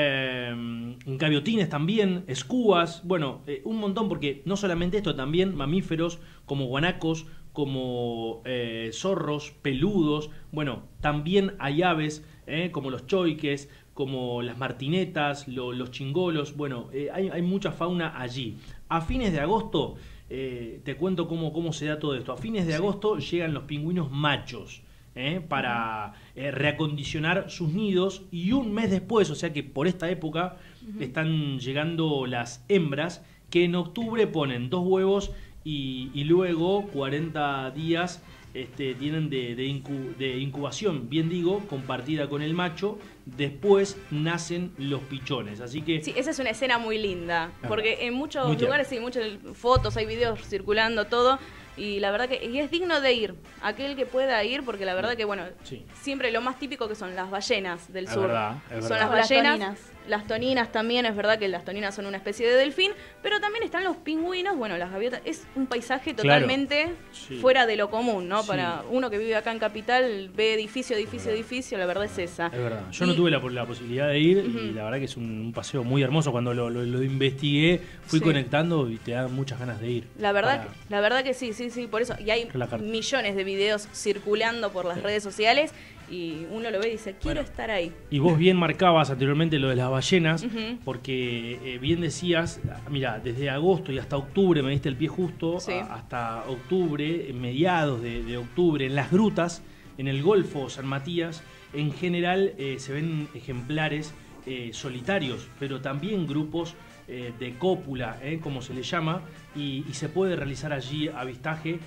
así. Gaviotines también, escúas, bueno, un montón, porque no solamente esto, también mamíferos como guanacos, como zorros, peludos. Bueno, también hay aves como los choiques, como las martinetas, los chingolos. Bueno, hay mucha fauna allí. A fines de agosto, te cuento cómo se da todo esto. A fines de agosto llegan los pingüinos machos para reacondicionar sus nidos, y un mes después, o sea que por esta época, están llegando las hembras, que en octubre ponen 2 huevos y luego 40 días tienen de incubación, bien digo, compartida con el macho. Después nacen los pichones, así que... Sí, esa es una escena muy linda, porque en muchos Muy lugares hay muchas fotos, hay videos circulando, todo, y la verdad que y es digno de ir, aquel que pueda ir, porque la verdad que, bueno, siempre lo más típico que son las ballenas del sur. Son las ballenas, las toninas también, es verdad que las toninas son una especie de delfín, pero también están los pingüinos, bueno, las gaviotas, es un paisaje totalmente fuera de lo común, ¿no? Para uno que vive acá en Capital, ve edificio, la verdad es esa. Es verdad, yo no tuve la posibilidad de ir y la verdad que es un paseo muy hermoso. Cuando lo investigué, fui conectando y te dan muchas ganas de ir. La verdad que sí, por eso. Y hay millones de videos circulando por las redes sociales y uno lo ve y dice, quiero estar ahí. Y vos bien marcabas anteriormente lo de las ballenas, porque bien decías, mira, desde agosto y hasta octubre, me diste el pie justo, hasta octubre, mediados de octubre, en las grutas, en el Golfo San Matías, en general se ven ejemplares solitarios, pero también grupos de cópula, como se le llama, y se puede realizar allí avistaje.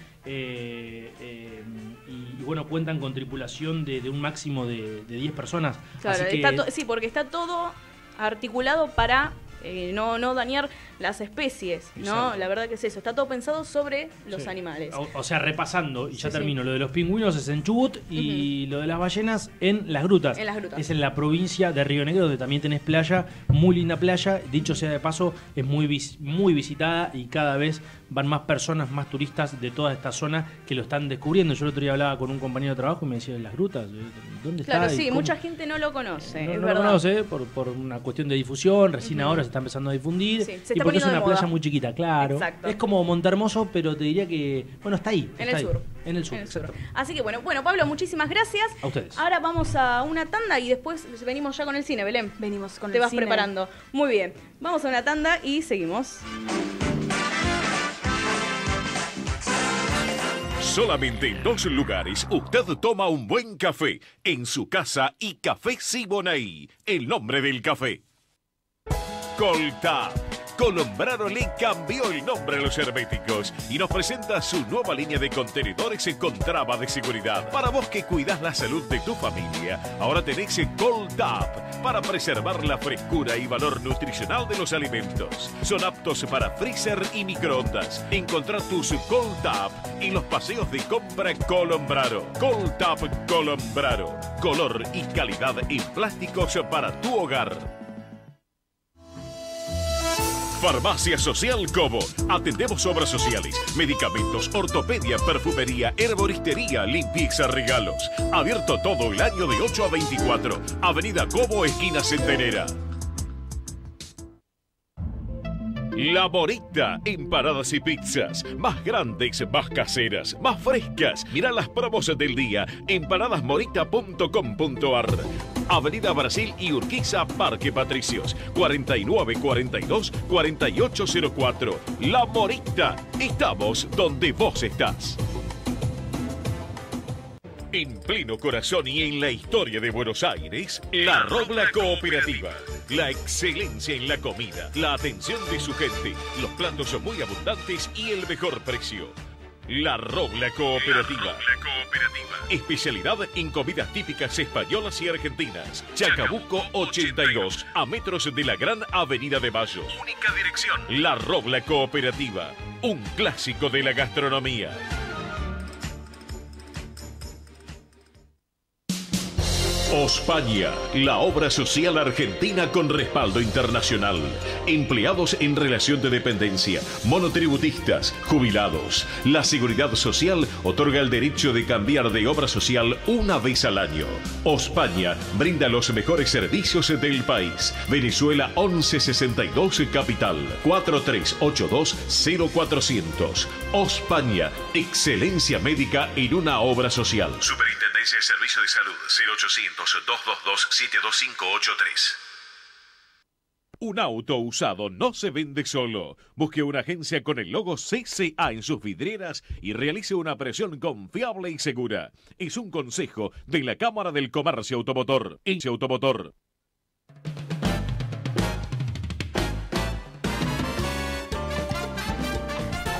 Y bueno, cuentan con tripulación de un máximo de 10 personas. Claro, Así que sí, porque está todo articulado para no dañar las especies, ¿no? Exacto. La verdad que es eso, está todo pensado sobre los animales. O sea, repasando, y ya termino, lo de los pingüinos es en Chubut y lo de las ballenas en Las Grutas. En Las Grutas. Es en la provincia de Río Negro, donde también tenés playa, muy linda playa, dicho sea de paso, es muy visitada y cada vez van más personas, más turistas de toda esta zona que lo están descubriendo. Yo el otro día hablaba con un compañero de trabajo y me decía, Las Grutas, ¿dónde está? Claro, sí, mucha gente no lo conoce, No es lo verdad. conoce por una cuestión de difusión, recién ahora se está empezando a difundir, Sí, se y está porque es poniendo de una moda. playa muy chiquita, claro. Exacto. Es como Montehermoso, pero te diría que, bueno, está ahí. En está el ahí. sur. En el sur, En el sur. exacto. Así que bueno, Pablo, muchísimas gracias. A ustedes. Ahora vamos a una tanda y después venimos ya con el cine, Belén. Venimos con Te el vas cine. preparando. Muy bien. Vamos a una tanda y seguimos. Solamente en 2 lugares usted toma un buen café, en su casa y Café Siboney, el nombre del café. Coltap. Colombrano le cambió el nombre a los herméticos y nos presenta su nueva línea de contenedores con traba de seguridad. Para vos que cuidás la salud de tu familia, ahora tenés Coltap para preservar la frescura y valor nutricional de los alimentos. Son aptos para freezer y microondas. Encontrá tus Coltap en los paseos de compra Colombrano. Coltap Colombrano. Color y calidad en plásticos para tu hogar. Farmacia Social Cobo. Atendemos obras sociales, medicamentos, ortopedia, perfumería, herboristería, limpieza, regalos. Abierto todo el año de 8 a 24. Avenida Cobo, esquina Centenera. La Morita, empanadas y pizzas, más grandes, más caseras, más frescas. Mirá las promos del día, empanadasmorita.com.ar. Avenida Brasil y Urquiza, Parque Patricios, 4942-4804. La Morita, estamos donde vos estás. En pleno corazón y en la historia de Buenos Aires, La Robla Cooperativa. La excelencia en la comida, la atención de su gente, los platos son muy abundantes y el mejor precio. La Robla Cooperativa. Especialidad en comidas típicas españolas y argentinas. Chacabuco 82, a metros de la Gran Avenida de Mayo. Única dirección. La Robla Cooperativa, un clásico de la gastronomía. Ospaña, la obra social argentina con respaldo internacional. Empleados en relación de dependencia, monotributistas, jubilados. La Seguridad Social otorga el derecho de cambiar de obra social una vez al año. Ospaña brinda los mejores servicios del país. Venezuela 1162 Capital, 4382-0400. Ospaña, excelencia médica en una obra social. Superintendencia de Servicio de Salud, 0800-222-72583. Un auto usado no se vende solo. Busque una agencia con el logo CCA en sus vidrieras y realice una presión confiable y segura. Es un consejo de la Cámara del Comercio Automotor. Automotor. Muy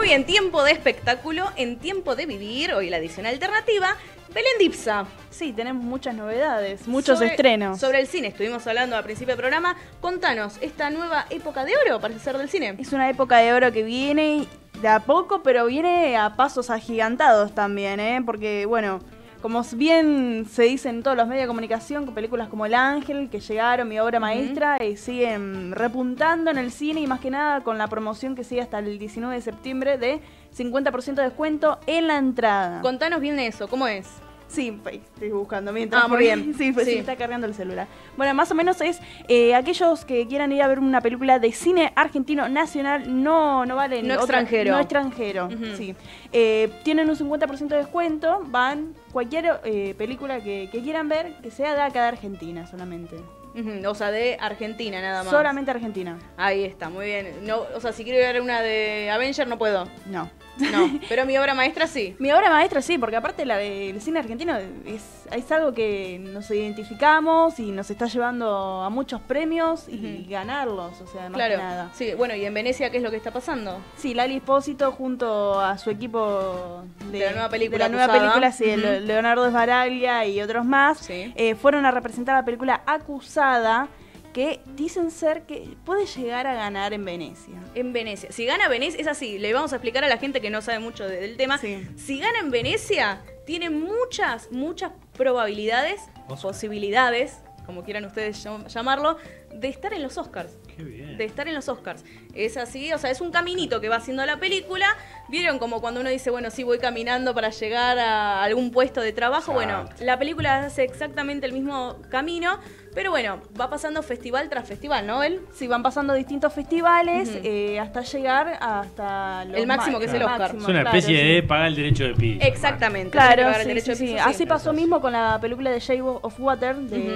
Muy bien, tiempo de espectáculo, en tiempo de vivir, hoy la edición alternativa, Belén Dipsa. Sí, tenemos muchas novedades, muchos estrenos. Sobre el cine, estuvimos hablando al principio del programa. Contanos, esta nueva época de oro, parece ser, del cine. Es una época de oro que viene de a poco, pero viene a pasos agigantados también, ¿eh? Porque, bueno, como bien se dice en todos los medios de comunicación, con películas como El Ángel, que llegaron, Mi obra maestra, siguen repuntando en el cine y más que nada con la promoción que sigue hasta el 19 de septiembre de 50% de descuento en la entrada. Contanos bien eso, ¿cómo es? Sí, estoy buscando mientras. Muy bien. Sí, pues sí, está cargando el celular. Bueno, más o menos es aquellos que quieran ir a ver una película de cine argentino nacional, no valen. No extranjero. No extranjero, sí. Tienen un 50% de descuento, van cualquier película que quieran ver, que sea de acá de Argentina solamente. O sea, de Argentina nada más. Solamente Argentina. Ahí está, muy bien. No, o sea, si quiero ver una de Avenger no puedo. No, pero Mi obra maestra sí. Mi obra maestra sí, porque aparte la del cine argentino es algo que nos identificamos y nos está llevando a muchos premios y ganarlos, o sea, más que nada. Sí, bueno, ¿y en Venecia qué es lo que está pasando? Sí, Lali Espósito junto a su equipo de la nueva película. De la nueva película, sí, Leonardo Sbaraglia y otros más, fueron a representar la película Acusada, que dicen ser que puede llegar a ganar en Venecia. En Venecia. Si gana Venecia, es así, le vamos a explicar a la gente que no sabe mucho del tema. Sí. Si gana en Venecia, tiene muchas probabilidades, posibilidades, como quieran ustedes llamarlo, de estar en los Oscars. Qué bien. De estar en los Oscars. Es así, o sea, es un caminito que va haciendo la película. ¿Vieron como cuando uno dice, bueno, sí, voy caminando para llegar a algún puesto de trabajo? Bueno, la película hace exactamente el mismo camino, pero bueno, va pasando festival tras festival, ¿no, él? Sí, van pasando distintos festivales hasta llegar hasta el máximo, que es el Oscar. Es una especie de pagar el derecho de piso. Exactamente. Claro, el derecho de piso, así pasó mismo con la película de Shape of Water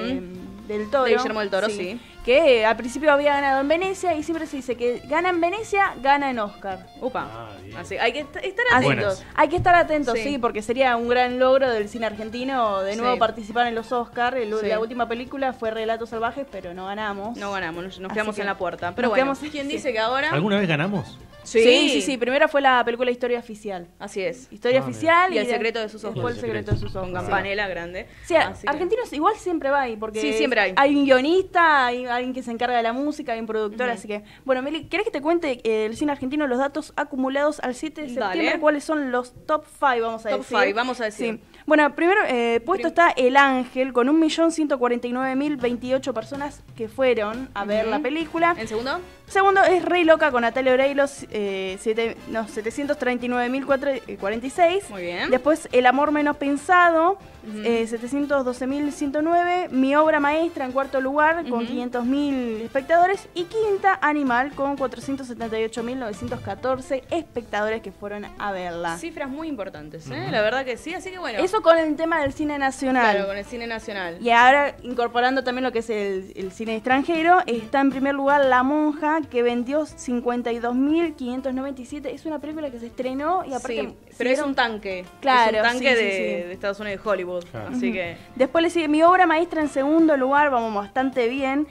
del Toro. De Guillermo del Toro, sí. Que al principio había ganado en Venecia y siempre se dice que gana en Venecia, gana en Oscar. Upa. Así, hay que estar atentos. Hay que estar atentos, sí, porque sería un gran logro del cine argentino de nuevo participar en los Oscar. La última película fue Relatos Salvajes, pero no ganamos. No ganamos, nos quedamos en la puerta. Pero bueno, ¿quién dice que ahora? ¿Alguna vez ganamos? Sí. Primero fue la película Historia Oficial. Así es. Historia Oficial y El secreto de sus ojos. Después El secreto de sus ojos. Con Campanella grande. Sí, argentinos igual siempre va ahí, porque siempre hay. Hay un guionista, hay alguien que se encarga de la música, hay un productor, así que... Bueno, Meli, ¿querés que te cuente el cine argentino, los datos acumulados al 7 de septiembre? ¿Cuáles son los top 5, vamos a decir? Top 5, vamos a decir. Sí. Bueno, primero puesto está El Ángel, con 1.149.028 personas que fueron a ver la película. ¿En segundo? Segundo es Rey Loca con Natalia Oreiro, 739.046. Muy bien. Después El Amor Menos Pensado, 712.109. Mi obra maestra en cuarto lugar, con 500.000 espectadores. Y quinta, Animal, con 478.914 espectadores que fueron a verla. Cifras muy importantes, la verdad que sí, así que bueno. Eso con el tema del cine nacional. Claro, con el cine nacional. Y ahora, incorporando también lo que es el cine extranjero, está en primer lugar La Monja, que vendió 52.597. Es una película que se estrenó y aparte... pero es un tanque. Claro, es un tanque de Estados Unidos, de Hollywood. Claro. Así que... Después le sigue Mi obra maestra en segundo lugar, vamos bastante bien,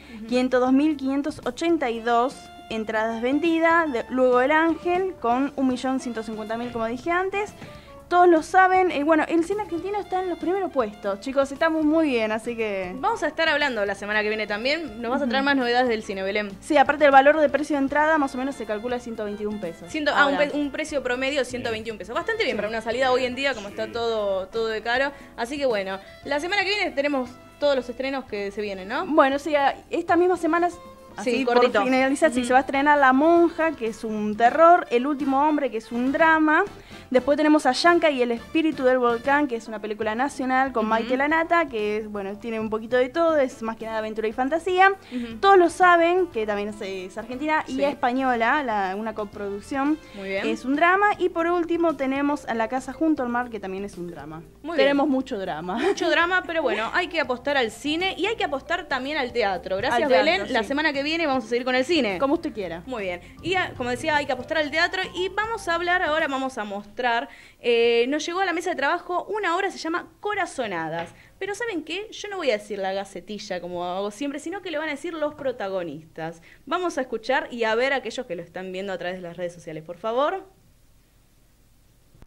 502.582 entradas vendidas. Luego El Ángel, con 1.150.000, como dije antes. Todos lo saben. Bueno, el cine argentino está en los primeros puestos, chicos, estamos muy bien, así que... Vamos a estar hablando la semana que viene también. Nos vas a traer más novedades del cine, Belén. Sí, aparte el valor de precio de entrada más o menos se calcula 121 pesos. Un precio promedio de 121 pesos. Bastante bien para una salida hoy en día, como está todo de caro. Así que bueno, la semana que viene tenemos todos los estrenos que se vienen, ¿no? Bueno, sí, esta misma semana... Así, cortito. Por finalizar, se va a estrenar La Monja, que es un terror, El último hombre, que es un drama. Después tenemos a Yanka y el espíritu del volcán, que es una película nacional con Maite Lanata, que es, bueno, tiene un poquito de todo, es más que nada aventura y fantasía. Todos lo saben, que también es argentina y española, una coproducción. Muy bien. Es un drama. Y por último tenemos a La casa junto al mar, que también es un drama. Tenemos mucho drama. Mucho drama, pero bueno, hay que apostar al cine y hay que apostar también al teatro. Gracias, Belén. La semana que viene vamos a seguir con el cine. Como usted quiera. Muy bien. Y como decía, hay que apostar al teatro y vamos a hablar ahora, vamos a mostrar. Nos llegó a la mesa de trabajo una obra, se llama Corazonadas. Pero ¿saben qué? Yo no voy a decir la gacetilla como hago siempre, sino que le van a decir los protagonistas. Vamos a escuchar y a ver a aquellos que lo están viendo a través de las redes sociales, por favor.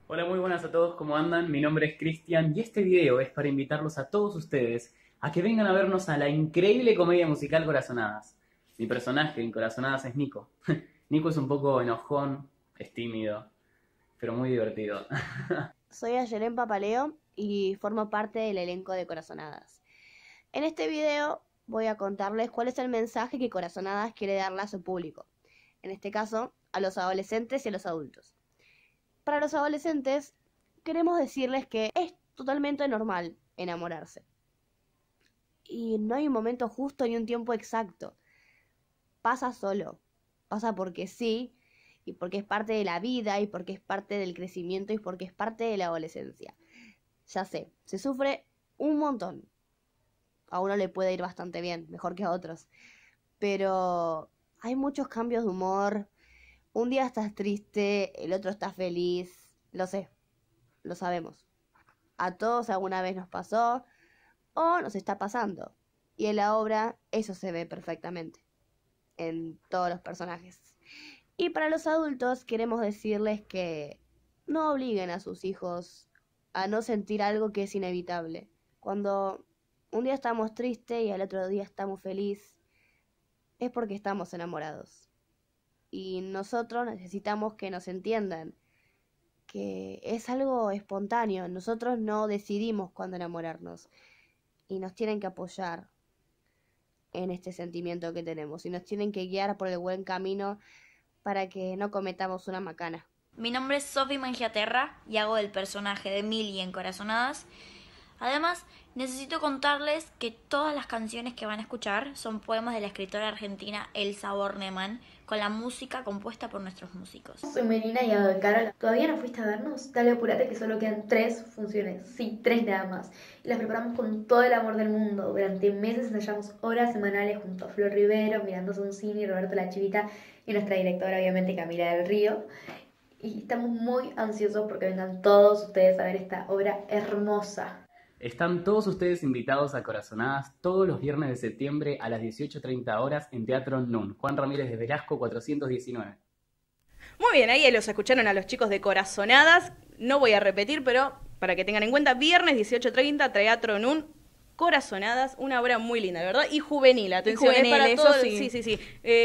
Hola, muy buenas a todos, ¿cómo andan? Mi nombre es Cristian y este video es para invitarlos a todos ustedes a que vengan a vernos a la increíble comedia musical Corazonadas. Mi personaje en Corazonadas es Nico. Nico es un poco enojón, es tímido, pero muy divertido. Soy Ayelen Papaleo y formo parte del elenco de Corazonadas. En este video voy a contarles cuál es el mensaje que Corazonadas quiere darle a su público. En este caso, a los adolescentes y a los adultos. Para los adolescentes, queremos decirles que es totalmente normal enamorarse. Y no hay un momento justo ni un tiempo exacto. Pasa solo. Pasa porque sí, y porque es parte de la vida, y porque es parte del crecimiento, y porque es parte de la adolescencia. Ya sé, se sufre un montón. A uno le puede ir bastante bien, mejor que a otros. Pero hay muchos cambios de humor. Un día estás triste, el otro está feliz. Lo sé, lo sabemos. A todos alguna vez nos pasó o nos está pasando. Y en la obra eso se ve perfectamente en todos los personajes. Y para los adultos queremos decirles que no obliguen a sus hijos a no sentir algo que es inevitable. Cuando un día estamos tristes y al otro día estamos felices, es porque estamos enamorados. Y nosotros necesitamos que nos entiendan que es algo espontáneo. Nosotros no decidimos cuándo enamorarnos. Y nos tienen que apoyar en este sentimiento que tenemos. Y nos tienen que guiar por el buen camino para que no cometamos una macana. Mi nombre es Sophie Mangiaterra y hago el personaje de Millie en Corazonadas. Además, necesito contarles que todas las canciones que van a escuchar son poemas de la escritora argentina Elsa Bornemann, con la música compuesta por nuestros músicos. Soy Melina y hago de Carol. ¿Todavía no fuiste a vernos? Dale, apurate que solo quedan 3 funciones. Sí, 3 nada más. Y las preparamos con todo el amor del mundo. Durante meses ensayamos horas semanales junto a Flor Rivero, Mirando Soncini, Roberto La Chivita y nuestra directora, obviamente, Camila del Río. Y estamos muy ansiosos porque vengan todos ustedes a ver esta obra hermosa. Están todos ustedes invitados a Corazonadas todos los viernes de septiembre a las 18:30 horas en Teatro NUN, Juan Ramírez de Velasco 419. Muy bien, ahí los escucharon a los chicos de Corazonadas. No voy a repetir, pero para que tengan en cuenta, viernes 18:30, Teatro NUN, Corazonadas, una obra muy linda, ¿verdad? Y juvenil, atención, Y juvenil, es para eso todos. sí. Sí.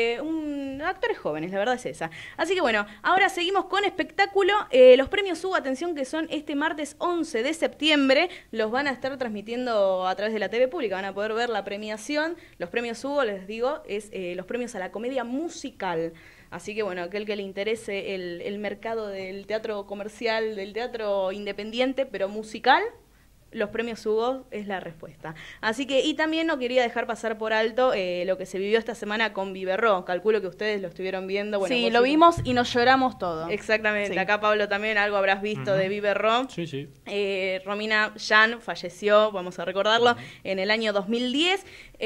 Actores jóvenes, la verdad es esa. Así que bueno, ahora seguimos con espectáculo. Los premios Hugo, atención, que son este martes 11 de septiembre, los van a estar transmitiendo a través de la TV pública, van a poder ver la premiación. Los premios Hugo, les digo, es los premios a la comedia musical. Así que bueno, aquel que le interese el mercado del teatro comercial, del teatro independiente, pero musical, los premios Hugo es la respuesta. Así que, y también no quería dejar pasar por alto lo que se vivió esta semana con Viverró. Calculo que ustedes lo estuvieron viendo. Bueno, sí, lo vimos y nos lloramos todo. Exactamente. Sí. Acá, Pablo, también algo habrás visto de Viverró. Sí. Romina Yan falleció, vamos a recordarlo, en el año 2010.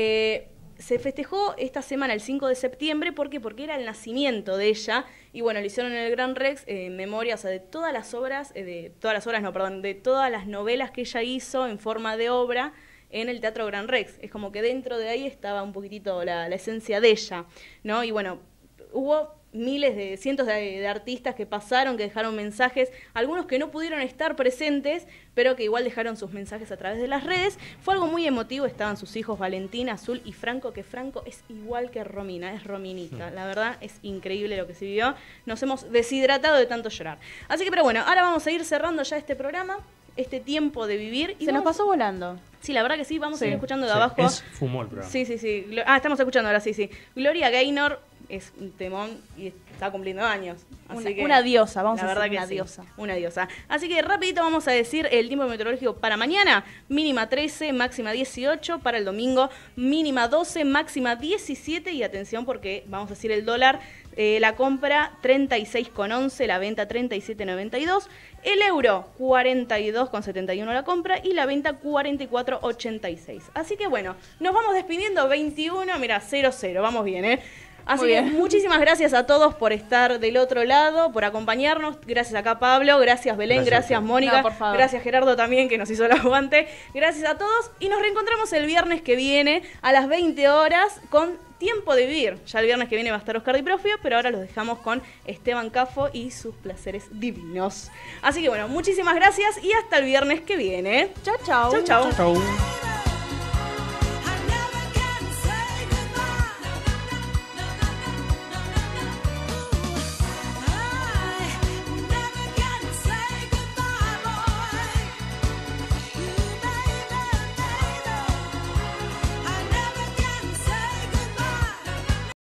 Se festejó esta semana, el 5 de septiembre, porque era el nacimiento de ella, y bueno, lo hicieron en el Gran Rex en memoria, o sea, de todas las obras, de todas las novelas que ella hizo en forma de obra en el Teatro Gran Rex. Es como que dentro de ahí estaba un poquitito la esencia de ella, ¿no? Y bueno, hubo cientos de artistas que pasaron, que dejaron mensajes, algunos que no pudieron estar presentes, pero que igual dejaron sus mensajes a través de las redes. Fue algo muy emotivo, estaban sus hijos Valentina, Azul y Franco, que Franco es igual que Romina, es Rominita. La verdad es increíble lo que se vivió, nos hemos deshidratado de tanto llorar. Así que, pero bueno, ahora vamos a ir cerrando ya este programa, este tiempo de vivir. Y nos pasó volando. Sí, la verdad que sí, vamos a ir escuchando de abajo. Fumó el programa. Sí. Estamos escuchando ahora, sí. Gloria Gaynor es un temón y está cumpliendo años. Así que, una diosa, vamos a verdad decir que una diosa. Una diosa. Así que rapidito vamos a decir el tiempo meteorológico para mañana. Mínima 13, máxima 18. Para el domingo, mínima 12, máxima 17. Y atención porque vamos a decir el dólar. La compra 36,11, la venta 37,92. El euro 42,71 la compra y la venta 44,86. Así que bueno, nos vamos despidiendo 21, mira, 0-0, vamos bien, ¿eh? Así que muchísimas gracias a todos por estar del otro lado, por acompañarnos. Gracias acá Pablo, gracias Belén, gracias Mónica, No, por favor. gracias Gerardo también que nos hizo el aguante. Gracias a todos y nos reencontramos el viernes que viene a las 20 horas con Tiempo de Vivir. Ya el viernes que viene va a estar Oscar Di Profio, pero ahora los dejamos con Esteban Cafo y sus placeres divinos. Así que bueno, muchísimas gracias y hasta el viernes que viene. Chau, chau. Chau, chau. Chau.